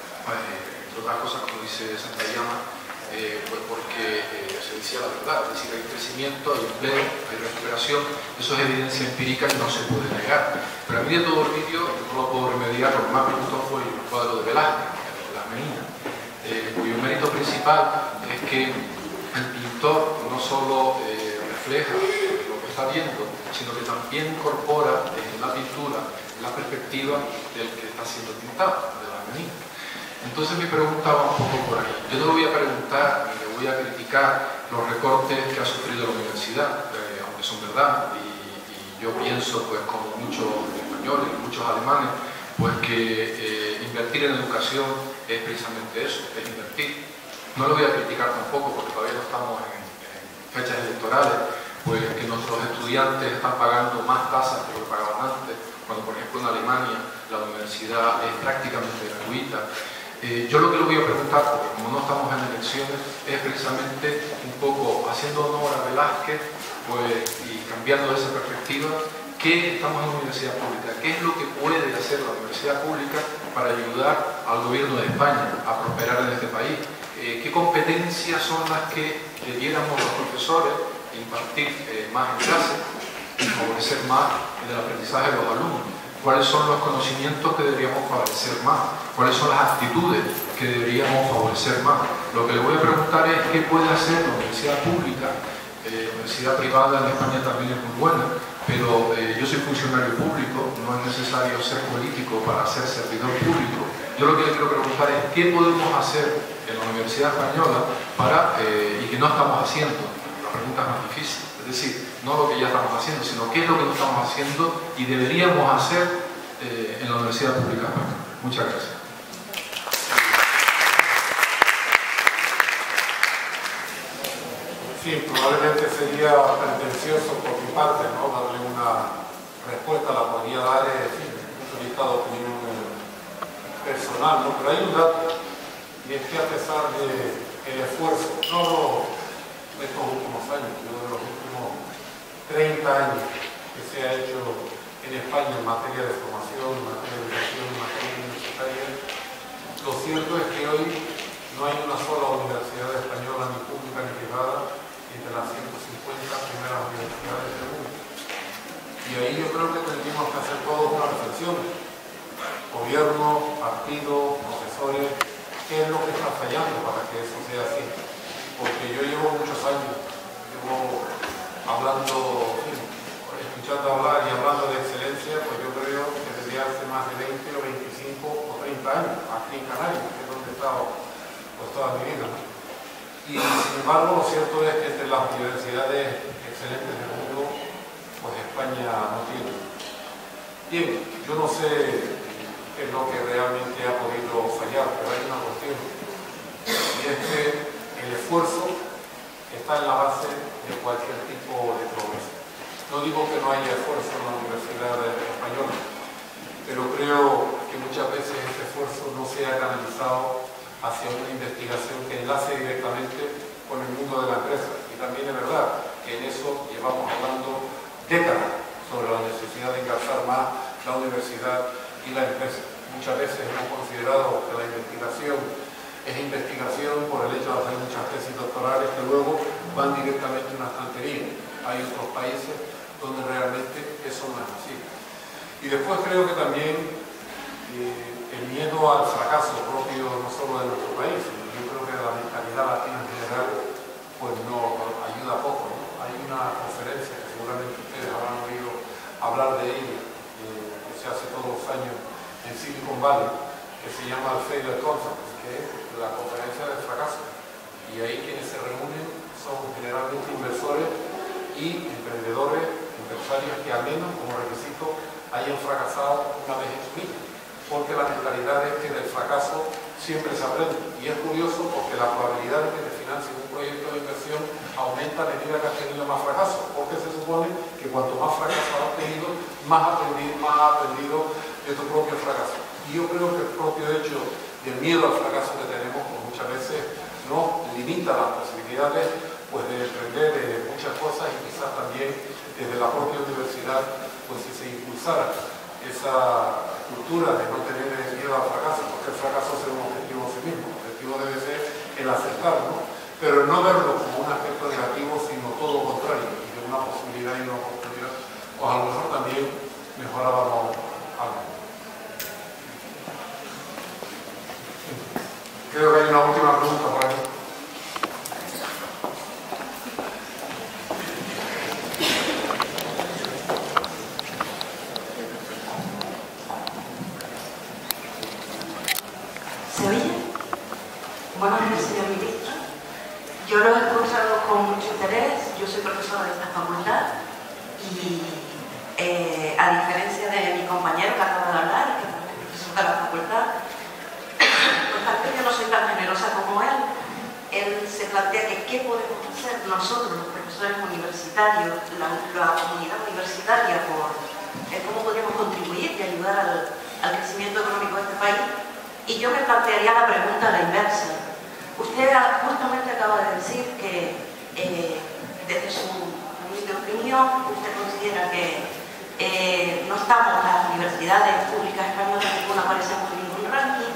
eh, entre otras cosas, como dice Santayama, eh, pues porque eh, se decía la verdad, es decir, hay crecimiento, hay empleo, hay recuperación, eso es evidencia empírica y no se puede negar. Pero a mí de todo el vídeo no lo puedo remediar, lo que más me gustó fue el cuadro de Velázquez, la menina, eh, cuyo mérito principal es que el pintor no solo eh, refleja lo que está viendo, sino que también incorpora en la pintura la perspectiva del que está siendo pintado, de la menina. Entonces mi pregunta va un poco por ahí. Yo no le voy a preguntar ni le voy a criticar los recortes que ha sufrido la universidad, eh, aunque son verdad, y, y yo pienso, pues como muchos españoles, muchos alemanes, pues que eh, invertir en educación es precisamente eso, es invertir. No lo voy a criticar tampoco, porque todavía no estamos en, en fechas electorales, pues que nuestros estudiantes están pagando más tasas que lo que pagaban antes, cuando por ejemplo en Alemania la universidad es prácticamente gratuita. Eh, yo lo que le voy a preguntar, porque como no estamos en elecciones, es precisamente un poco haciendo honor a Velázquez, pues, y cambiando esa perspectiva, ¿qué estamos en la universidad pública? ¿Qué es lo que puede hacer la universidad pública para ayudar al gobierno de España a prosperar en este país? Eh, ¿Qué competencias son las que debiéramos los profesores impartir eh, más en clase y favorecer más el aprendizaje de los alumnos? ¿Cuáles son los conocimientos que deberíamos favorecer más? ¿Cuáles son las actitudes que deberíamos favorecer más? Lo que le voy a preguntar es qué puede hacer la universidad pública. Eh, la universidad privada en España también es muy buena, pero eh, yo soy funcionario público, no es necesario ser político para ser servidor público. Yo lo que le quiero preguntar es qué podemos hacer en la universidad española para, eh, y que no estamos haciendo. La pregunta es más difícil, es decir, no lo que ya estamos haciendo, sino qué es lo que no estamos haciendo y deberíamos hacer eh, en la universidad pública española. Muchas gracias. Sí, probablemente sería pretencioso por mi parte, ¿no?, darle una respuesta, la podría dar en fin, un listado de opinión personal, ¿no? Pero hay un dato, y es que a pesar del esfuerzo, no de estos últimos años, sino de los últimos treinta años que se ha hecho en España en materia de formación, en materia de educación, en materia universitaria, lo cierto es que hoy no hay una sola universidad española, ni pública ni privada, entre las ciento cincuenta primeras universidades del mundo. Y ahí yo creo que tendríamos que hacer todos una reflexión. Gobierno, partido, profesores, ¿qué es lo que está fallando para que eso sea así? Porque yo llevo muchos años, llevo hablando, escuchando hablar y hablando de excelencia, pues yo creo que desde hace más de veinte o veinticinco o treinta treinta años, aquí en Canarias, que es donde he estado pues, toda mi vida. Y sin embargo, lo cierto es que entre las universidades excelentes del mundo, pues España no tiene. Bien, yo no sé qué es lo que realmente ha podido fallar, pero hay una cuestión, y es que el esfuerzo está en la base de cualquier tipo de progreso. No digo que no haya esfuerzo en la Universidad Española, pero creo que muchas veces este esfuerzo no se ha canalizado hacia una investigación que enlace directamente con el mundo de la empresa. Y también es verdad que en eso llevamos hablando décadas sobre la necesidad de engarzar más la universidad y la empresa. Muchas veces hemos considerado que la investigación es investigación por el hecho de hacer muchas tesis doctorales que luego van directamente a una estantería. Hay otros países donde realmente eso no es así. Y después creo que también eh, el miedo al fracaso propio no solo de nuestro país, sino yo creo que de la mentalidad latina en general, pues no ayuda poco, ¿no? Hay una conferencia que seguramente ustedes habrán oído hablar de ella, eh, que se hace todos los años en Silicon Valley, que se llama el Failure Conference, que es la conferencia del fracaso. Y ahí quienes se reúnen son generalmente inversores y emprendedores, empresarios que al menos como requisito hayan fracasado una vez en su vida, porque la mentalidad es que del fracaso siempre se aprende. Y es curioso porque la probabilidad de que te financien un proyecto de inversión aumenta a medida que has tenido más fracaso, porque se supone que cuanto más fracaso has tenido, más, aprendi más has aprendido de tu propio fracaso. Y yo creo que el propio hecho del miedo al fracaso que tenemos, pues muchas veces nos limita las posibilidades pues, de aprender de muchas cosas, y quizás también desde la propia universidad, pues si se impulsara esa cultura de no tener miedo al fracaso, porque el fracaso es un objetivo en sí mismo. El objetivo debe ser el acertar, ¿no? Pero no verlo como un aspecto negativo, sino todo lo contrario, y de una posibilidad y una oportunidad, pues a lo mejor también mejorábamos algo. Creo que hay una última pregunta por aquí. ¿Se oye? Buenos días, señor ministro. Yo lo he escuchado con mucho interés. Yo soy profesora de esta facultad y, eh, a diferencia de mi compañero que acaba de hablar, que también es profesor de la facultad, pues tal vez yo no soy tan generosa como él. Él se plantea que qué podemos hacer nosotros, los profesores universitarios, la, la comunidad universitaria, por eh, cómo podríamos contribuir y ayudar al, al crecimiento económico de este país. Y yo me plantearía la pregunta a la inversa. Usted justamente acaba de decir que eh, desde su humilde opinión usted considera que eh, no estamos, las universidades públicas españolas, ninguna aparecemos en ningún ranking,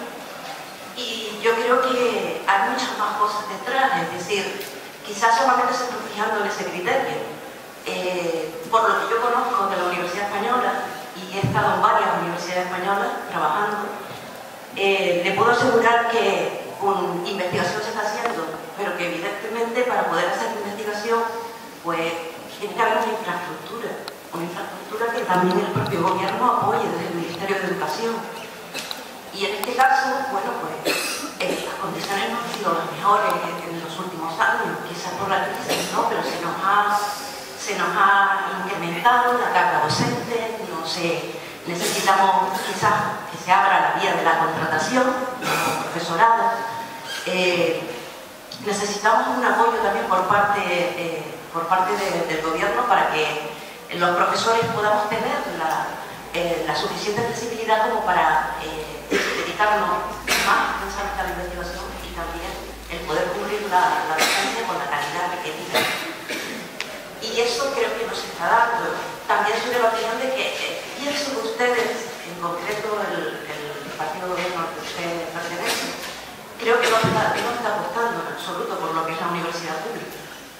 y yo creo que hay muchas más cosas detrás. Es decir, quizás solamente se están fijando en ese criterio. Eh, por lo que yo conozco de la Universidad Española, y he estado en varias universidades españolas trabajando, Eh, le puedo asegurar que con investigación se está haciendo, pero que evidentemente para poder hacer investigación pues tiene que haber una infraestructura, una infraestructura que también el propio gobierno apoye desde el Ministerio de Educación. Y en este caso, bueno, pues eh, las condiciones no han sido las mejores en, en los últimos años, quizás por la crisis, ¿no? Pero se nos ha, se nos ha incrementado la carga docente, no sé. Necesitamos quizás que se abra la vía de la contratación del profesorado. Eh, necesitamos un apoyo también por parte, eh, por parte de, del gobierno para que los profesores podamos tener la, eh, la suficiente accesibilidad como para eh, dedicarnos más intensamente a la investigación, y también el poder cubrir la, la docencia con la calidad requerida. Y eso creo que nos está dando. También soy de la opinión de que eh, pienso que ustedes, en concreto el, el partido de gobierno al que usted pertenece, creo que no está, no está apostando en absoluto por lo que es la universidad pública.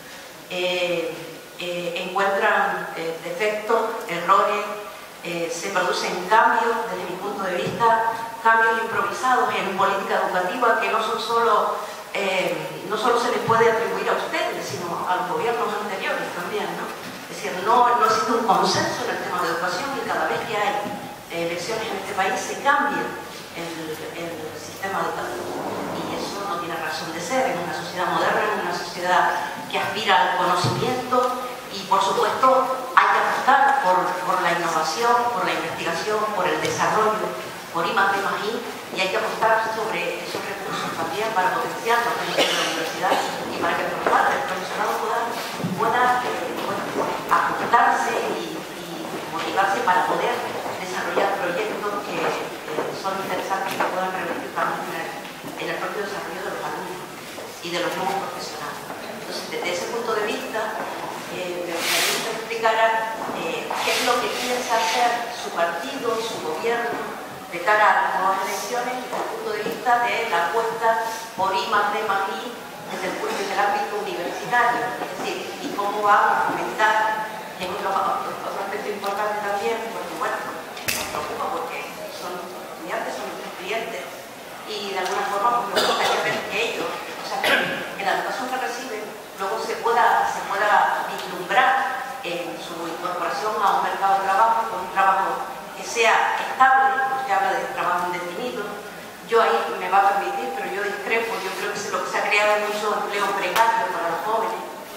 Eh, eh, encuentran eh, defectos, errores, eh, se producen cambios, desde mi punto de vista, cambios improvisados en política educativa que no son solo, eh, no solo se les puede atribuir a ustedes, sino a los gobiernos anteriores también, ¿no? Es decir, no, no existe un consenso en el tema de educación, y cada vez que hay elecciones en este país se cambia el, el sistema educativo. Y eso no tiene razón de ser en una sociedad moderna, en una sociedad que aspira al conocimiento y, por supuesto, hay que apostar por, por la innovación, por la investigación, por el desarrollo, por I más D más I, y hay que apostar sobre esos recursos también para potenciar los recursos de la universidad y para que el profesorado pueda, pueda eh, bueno, ajustarse y, y motivarse para poder desarrollar proyectos que eh, son interesantes y que puedan revertir también en el, en el propio desarrollo de los alumnos y de los nuevos profesionales. Entonces, desde ese punto de vista, eh, me gustaría que explicara eh, qué es lo que piensa hacer su partido, su gobierno, de cara a las nuevas elecciones desde el punto de vista de la apuesta por I más D más I desde el, desde el ámbito universitario, es decir, y cómo va a fomentar, que es otro, otro aspecto importante también, porque bueno, nos preocupa porque son estudiantes, son nuestros clientes, y de alguna forma pues, nos gustaría ver que ellos, o sea, que en la educación que reciben, luego se pueda, se pueda vislumbrar en su incorporación a un mercado de trabajo, con un trabajo que sea estable. Usted habla de trabajo indefinido, yo ahí me va a permitir, pero yo discrepo, yo creo que se, lo que se ha creado es mucho empleo precario para los jóvenes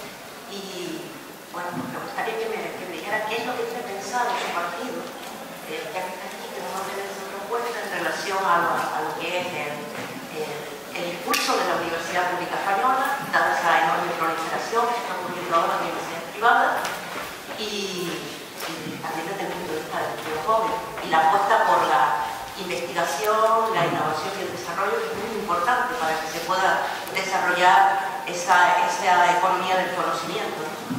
y bueno, me gustaría que me, que me dijera qué es lo que tiene pensado su partido, eh, ya que está aquí, que no tiene su propuesta en relación a lo, a lo que es el, el, el impulso de la Universidad Pública Española, dada esa enorme proliferación que está ocurriendo ahora en universidades privadas y, y también desde el punto de vista del empleo joven y la apuesta por la investigación, la innovación y el desarrollo, que es muy importante para que se pueda desarrollar esa, esa economía del conocimiento.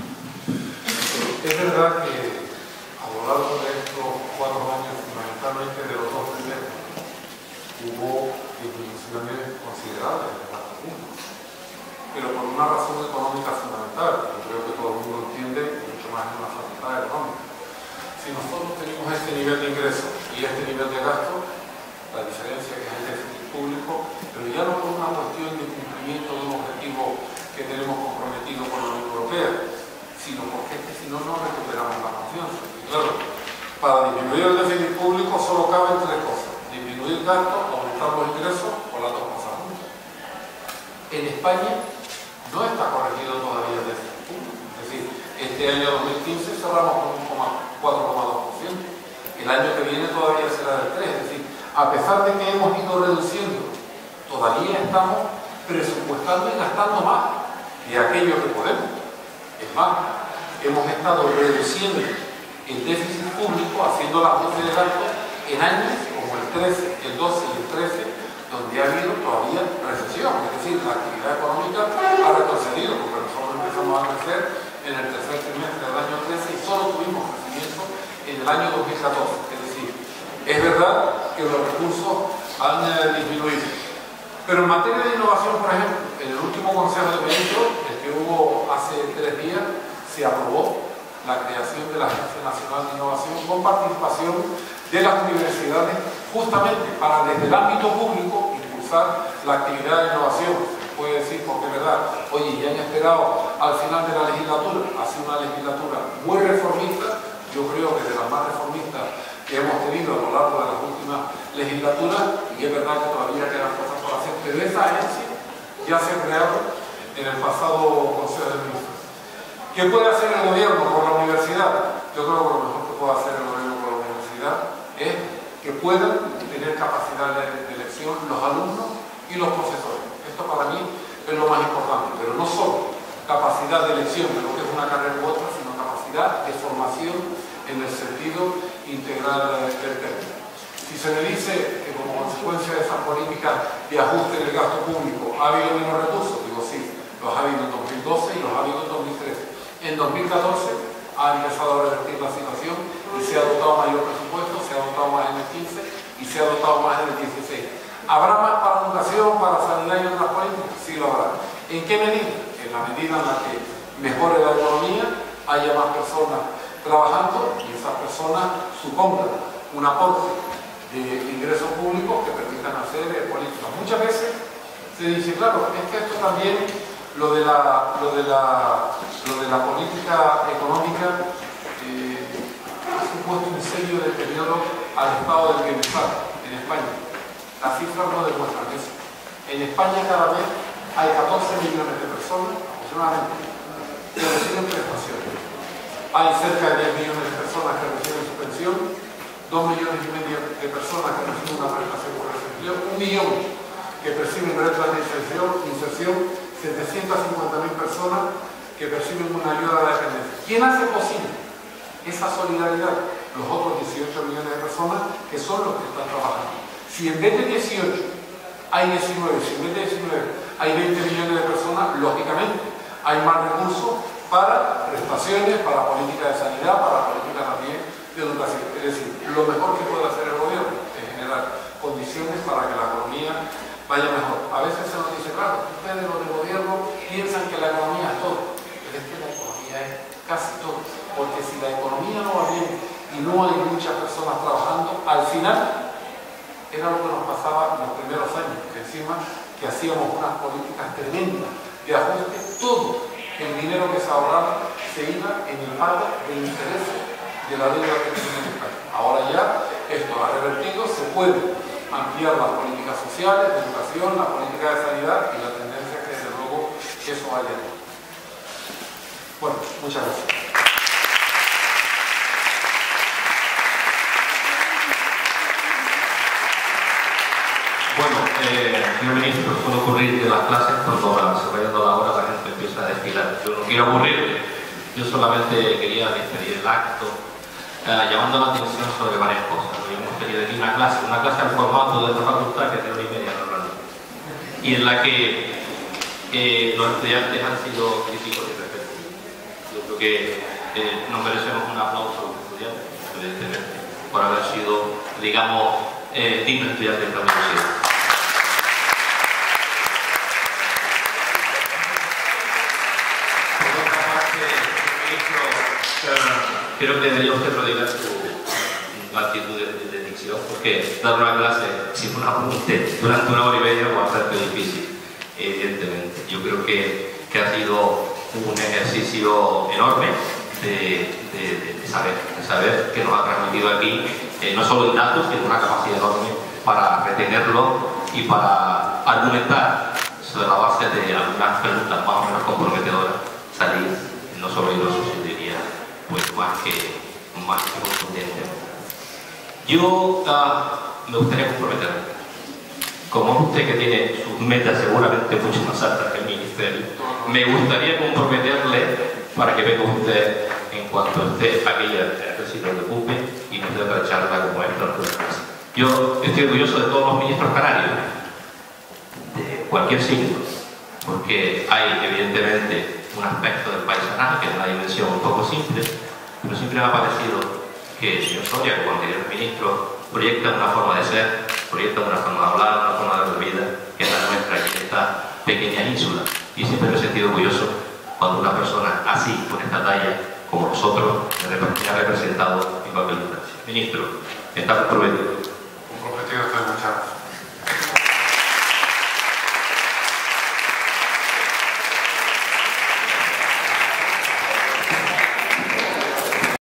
Es verdad que a lo largo de estos cuatro años, fundamentalmente de los dos primeros, hubo disminuciones considerables en la comuna, pero por una razón económica fundamental, que creo que todo el mundo entiende, mucho más en una facultad económica. Si nosotros tenemos este nivel de ingresos y este nivel de gasto, la diferencia que es el déficit público, pero ya no por una cuestión de cumplimiento de un objetivo que tenemos comprometido con la Unión Europea, sino porque es que si no, no recuperamos la confianza. Y claro, para disminuir el déficit público solo caben tres cosas: disminuir gastos, aumentar los ingresos o las dos cosas juntas. En España no está corregido todavía el déficit público. Es decir, este año dos mil quince cerramos con un cuatro coma dos por ciento. El año que viene todavía será del tres por ciento. Es decir, a pesar de que hemos ido reduciendo, todavía estamos presupuestando y gastando más de aquello que podemos. Es más, hemos estado reduciendo el déficit público, haciendo las ajuste de gasto en años como el trece, el doce y el trece, donde ha habido todavía recesión. Es decir, la actividad económica ha retrocedido, porque nosotros empezamos a crecer en el tercer trimestre del año trece y solo tuvimos crecimiento en el año dos mil catorce. Es decir, es verdad que los recursos han eh, disminuido. Pero en materia de innovación, por ejemplo, en el último Consejo de Ministros, el que hubo hace tres días, se aprobó la creación de la Agencia Nacional de Innovación con participación de las universidades, justamente para desde el ámbito público impulsar la actividad de innovación. Se puede decir, porque es verdad, oye, ya han esperado al final de la legislatura, ha sido una legislatura muy reformista, yo creo que de las más reformistas que hemos tenido a lo largo de las últimas legislaturas, y es verdad que todavía quedan cosas por hacer, pero esa agencia ya se ha creado en el pasado Consejo de Ministros. ¿Qué puede hacer el gobierno por la universidad? Yo creo que lo mejor que puede hacer el gobierno por la universidad es que puedan tener capacidad de, de elección los alumnos y los profesores. Esto para mí es lo más importante, pero no solo capacidad de elección de lo que es una carrera u otra, sino capacidad de formación en el sentido integral del término. Si se me dice que como consecuencia de esa política de ajuste del gasto público ha habido menos recursos, digo sí, los ha habido en dos mil doce y los ha habido en dos mil trece. En dos mil catorce ha empezado a revertir la situación y se ha dotado mayor presupuesto, se ha dotado más en el quince y se ha dotado más en el dieciséis. ¿Habrá más para educación, para sanidad y otras políticas? Sí lo habrá. ¿En qué medida? En la medida en la que mejore la economía, haya más personas trabajando y esas personas supongan un aporte de ingresos públicos que permitan hacer eh, políticas. Muchas veces se dice, claro, es que esto también, lo de la, lo de la, lo de la política económica eh, ha supuesto un serio deterioro al estado del bienestar en España. las cifras no demuestran eso. En España cada vez hay catorce millones de personas, aproximadamente, que reciben prestaciones. Hay cerca de diez millones de personas que reciben su pensión, dos millones y medio de personas que reciben una prestación por desempleo, un millón que perciben rentas de inserción, inserción setecientas cincuenta mil personas que perciben una ayuda a la dependencia. ¿Quién hace posible esa solidaridad? Los otros dieciocho millones de personas que son los que están trabajando. Si en vez de dieciocho hay diecinueve, si en vez de diecinueve hay veinte millones de personas, lógicamente hay más recursos para prestaciones, para política de sanidad, para política también de educación. Es decir, lo mejor que puede hacer el gobierno es generar condiciones para que la economía vaya mejor. A veces se nos dice, claro, ustedes los del gobierno piensan que la economía es todo, pero es que la economía es casi todo, porque si la economía no va bien y no hay muchas personas trabajando, al final era lo que nos pasaba en los primeros años, que encima que hacíamos unas políticas tremendas de ajuste, todo el dinero que se ahorraba se iba en el pago de intereses de la deuda que tiene el país. Ahora ya esto ha revertido, se puede ampliar las políticas sociales, de educación, la política de sanidad y la tendencia es que desde luego que eso vaya bien. Bueno, muchas gracias. Bueno, eh, señor ministro, suele ocurrir que las clases, cuando se vaya dando la hora, la gente empieza a desfilar. Yo no quiero aburrirle, yo solamente quería despedir el acto, eh, llamando la atención sobre varias cosas. Hoy hemos tenido aquí una clase, una clase al formato de esta facultad, que es de hora y media normalmente, y en la que eh, los estudiantes han sido críticos y repetitivos. Yo creo que eh, nos merecemos un aplauso a los estudiantes, evidentemente, por haber sido, digamos, eh, dignos estudiantes de la universidad. Creo que debería usted prodigar su actitud de, de dicción, porque dar una clase sin un apunte durante una hora y media es bastante difícil, evidentemente. Yo creo que, que ha sido un ejercicio enorme de, de, de, saber, de saber que nos ha transmitido aquí, eh, no solo en datos, sino una capacidad enorme para retenerlo y para argumentar sobre la base de algunas preguntas más o menos comprometedoras, salir no solo ilusos, sino diría, pues más que, más que contundente. Yo uh, me gustaría comprometerme. Como usted que tiene sus metas seguramente mucho más altas que el ministerio, me gustaría comprometerle para que venga usted en cuanto esté aquella que lo ocupe y nos dé otra charla como esta. Yo estoy orgulloso de todos los ministros canarios, de cualquier signo, porque hay evidentemente un aspecto del paisanaje que es una dimensión un poco simple, pero siempre me ha parecido que el señor Soria, como anterior ministro, proyecta una forma de ser, proyecta una forma de hablar, una forma de ver vida, que es la nuestra aquí en esta pequeña ínsula. Y siempre me he sentido orgulloso cuando una persona así, con esta talla, como nosotros, me ha representado en cualquier instancia. Ministro, está comprometido.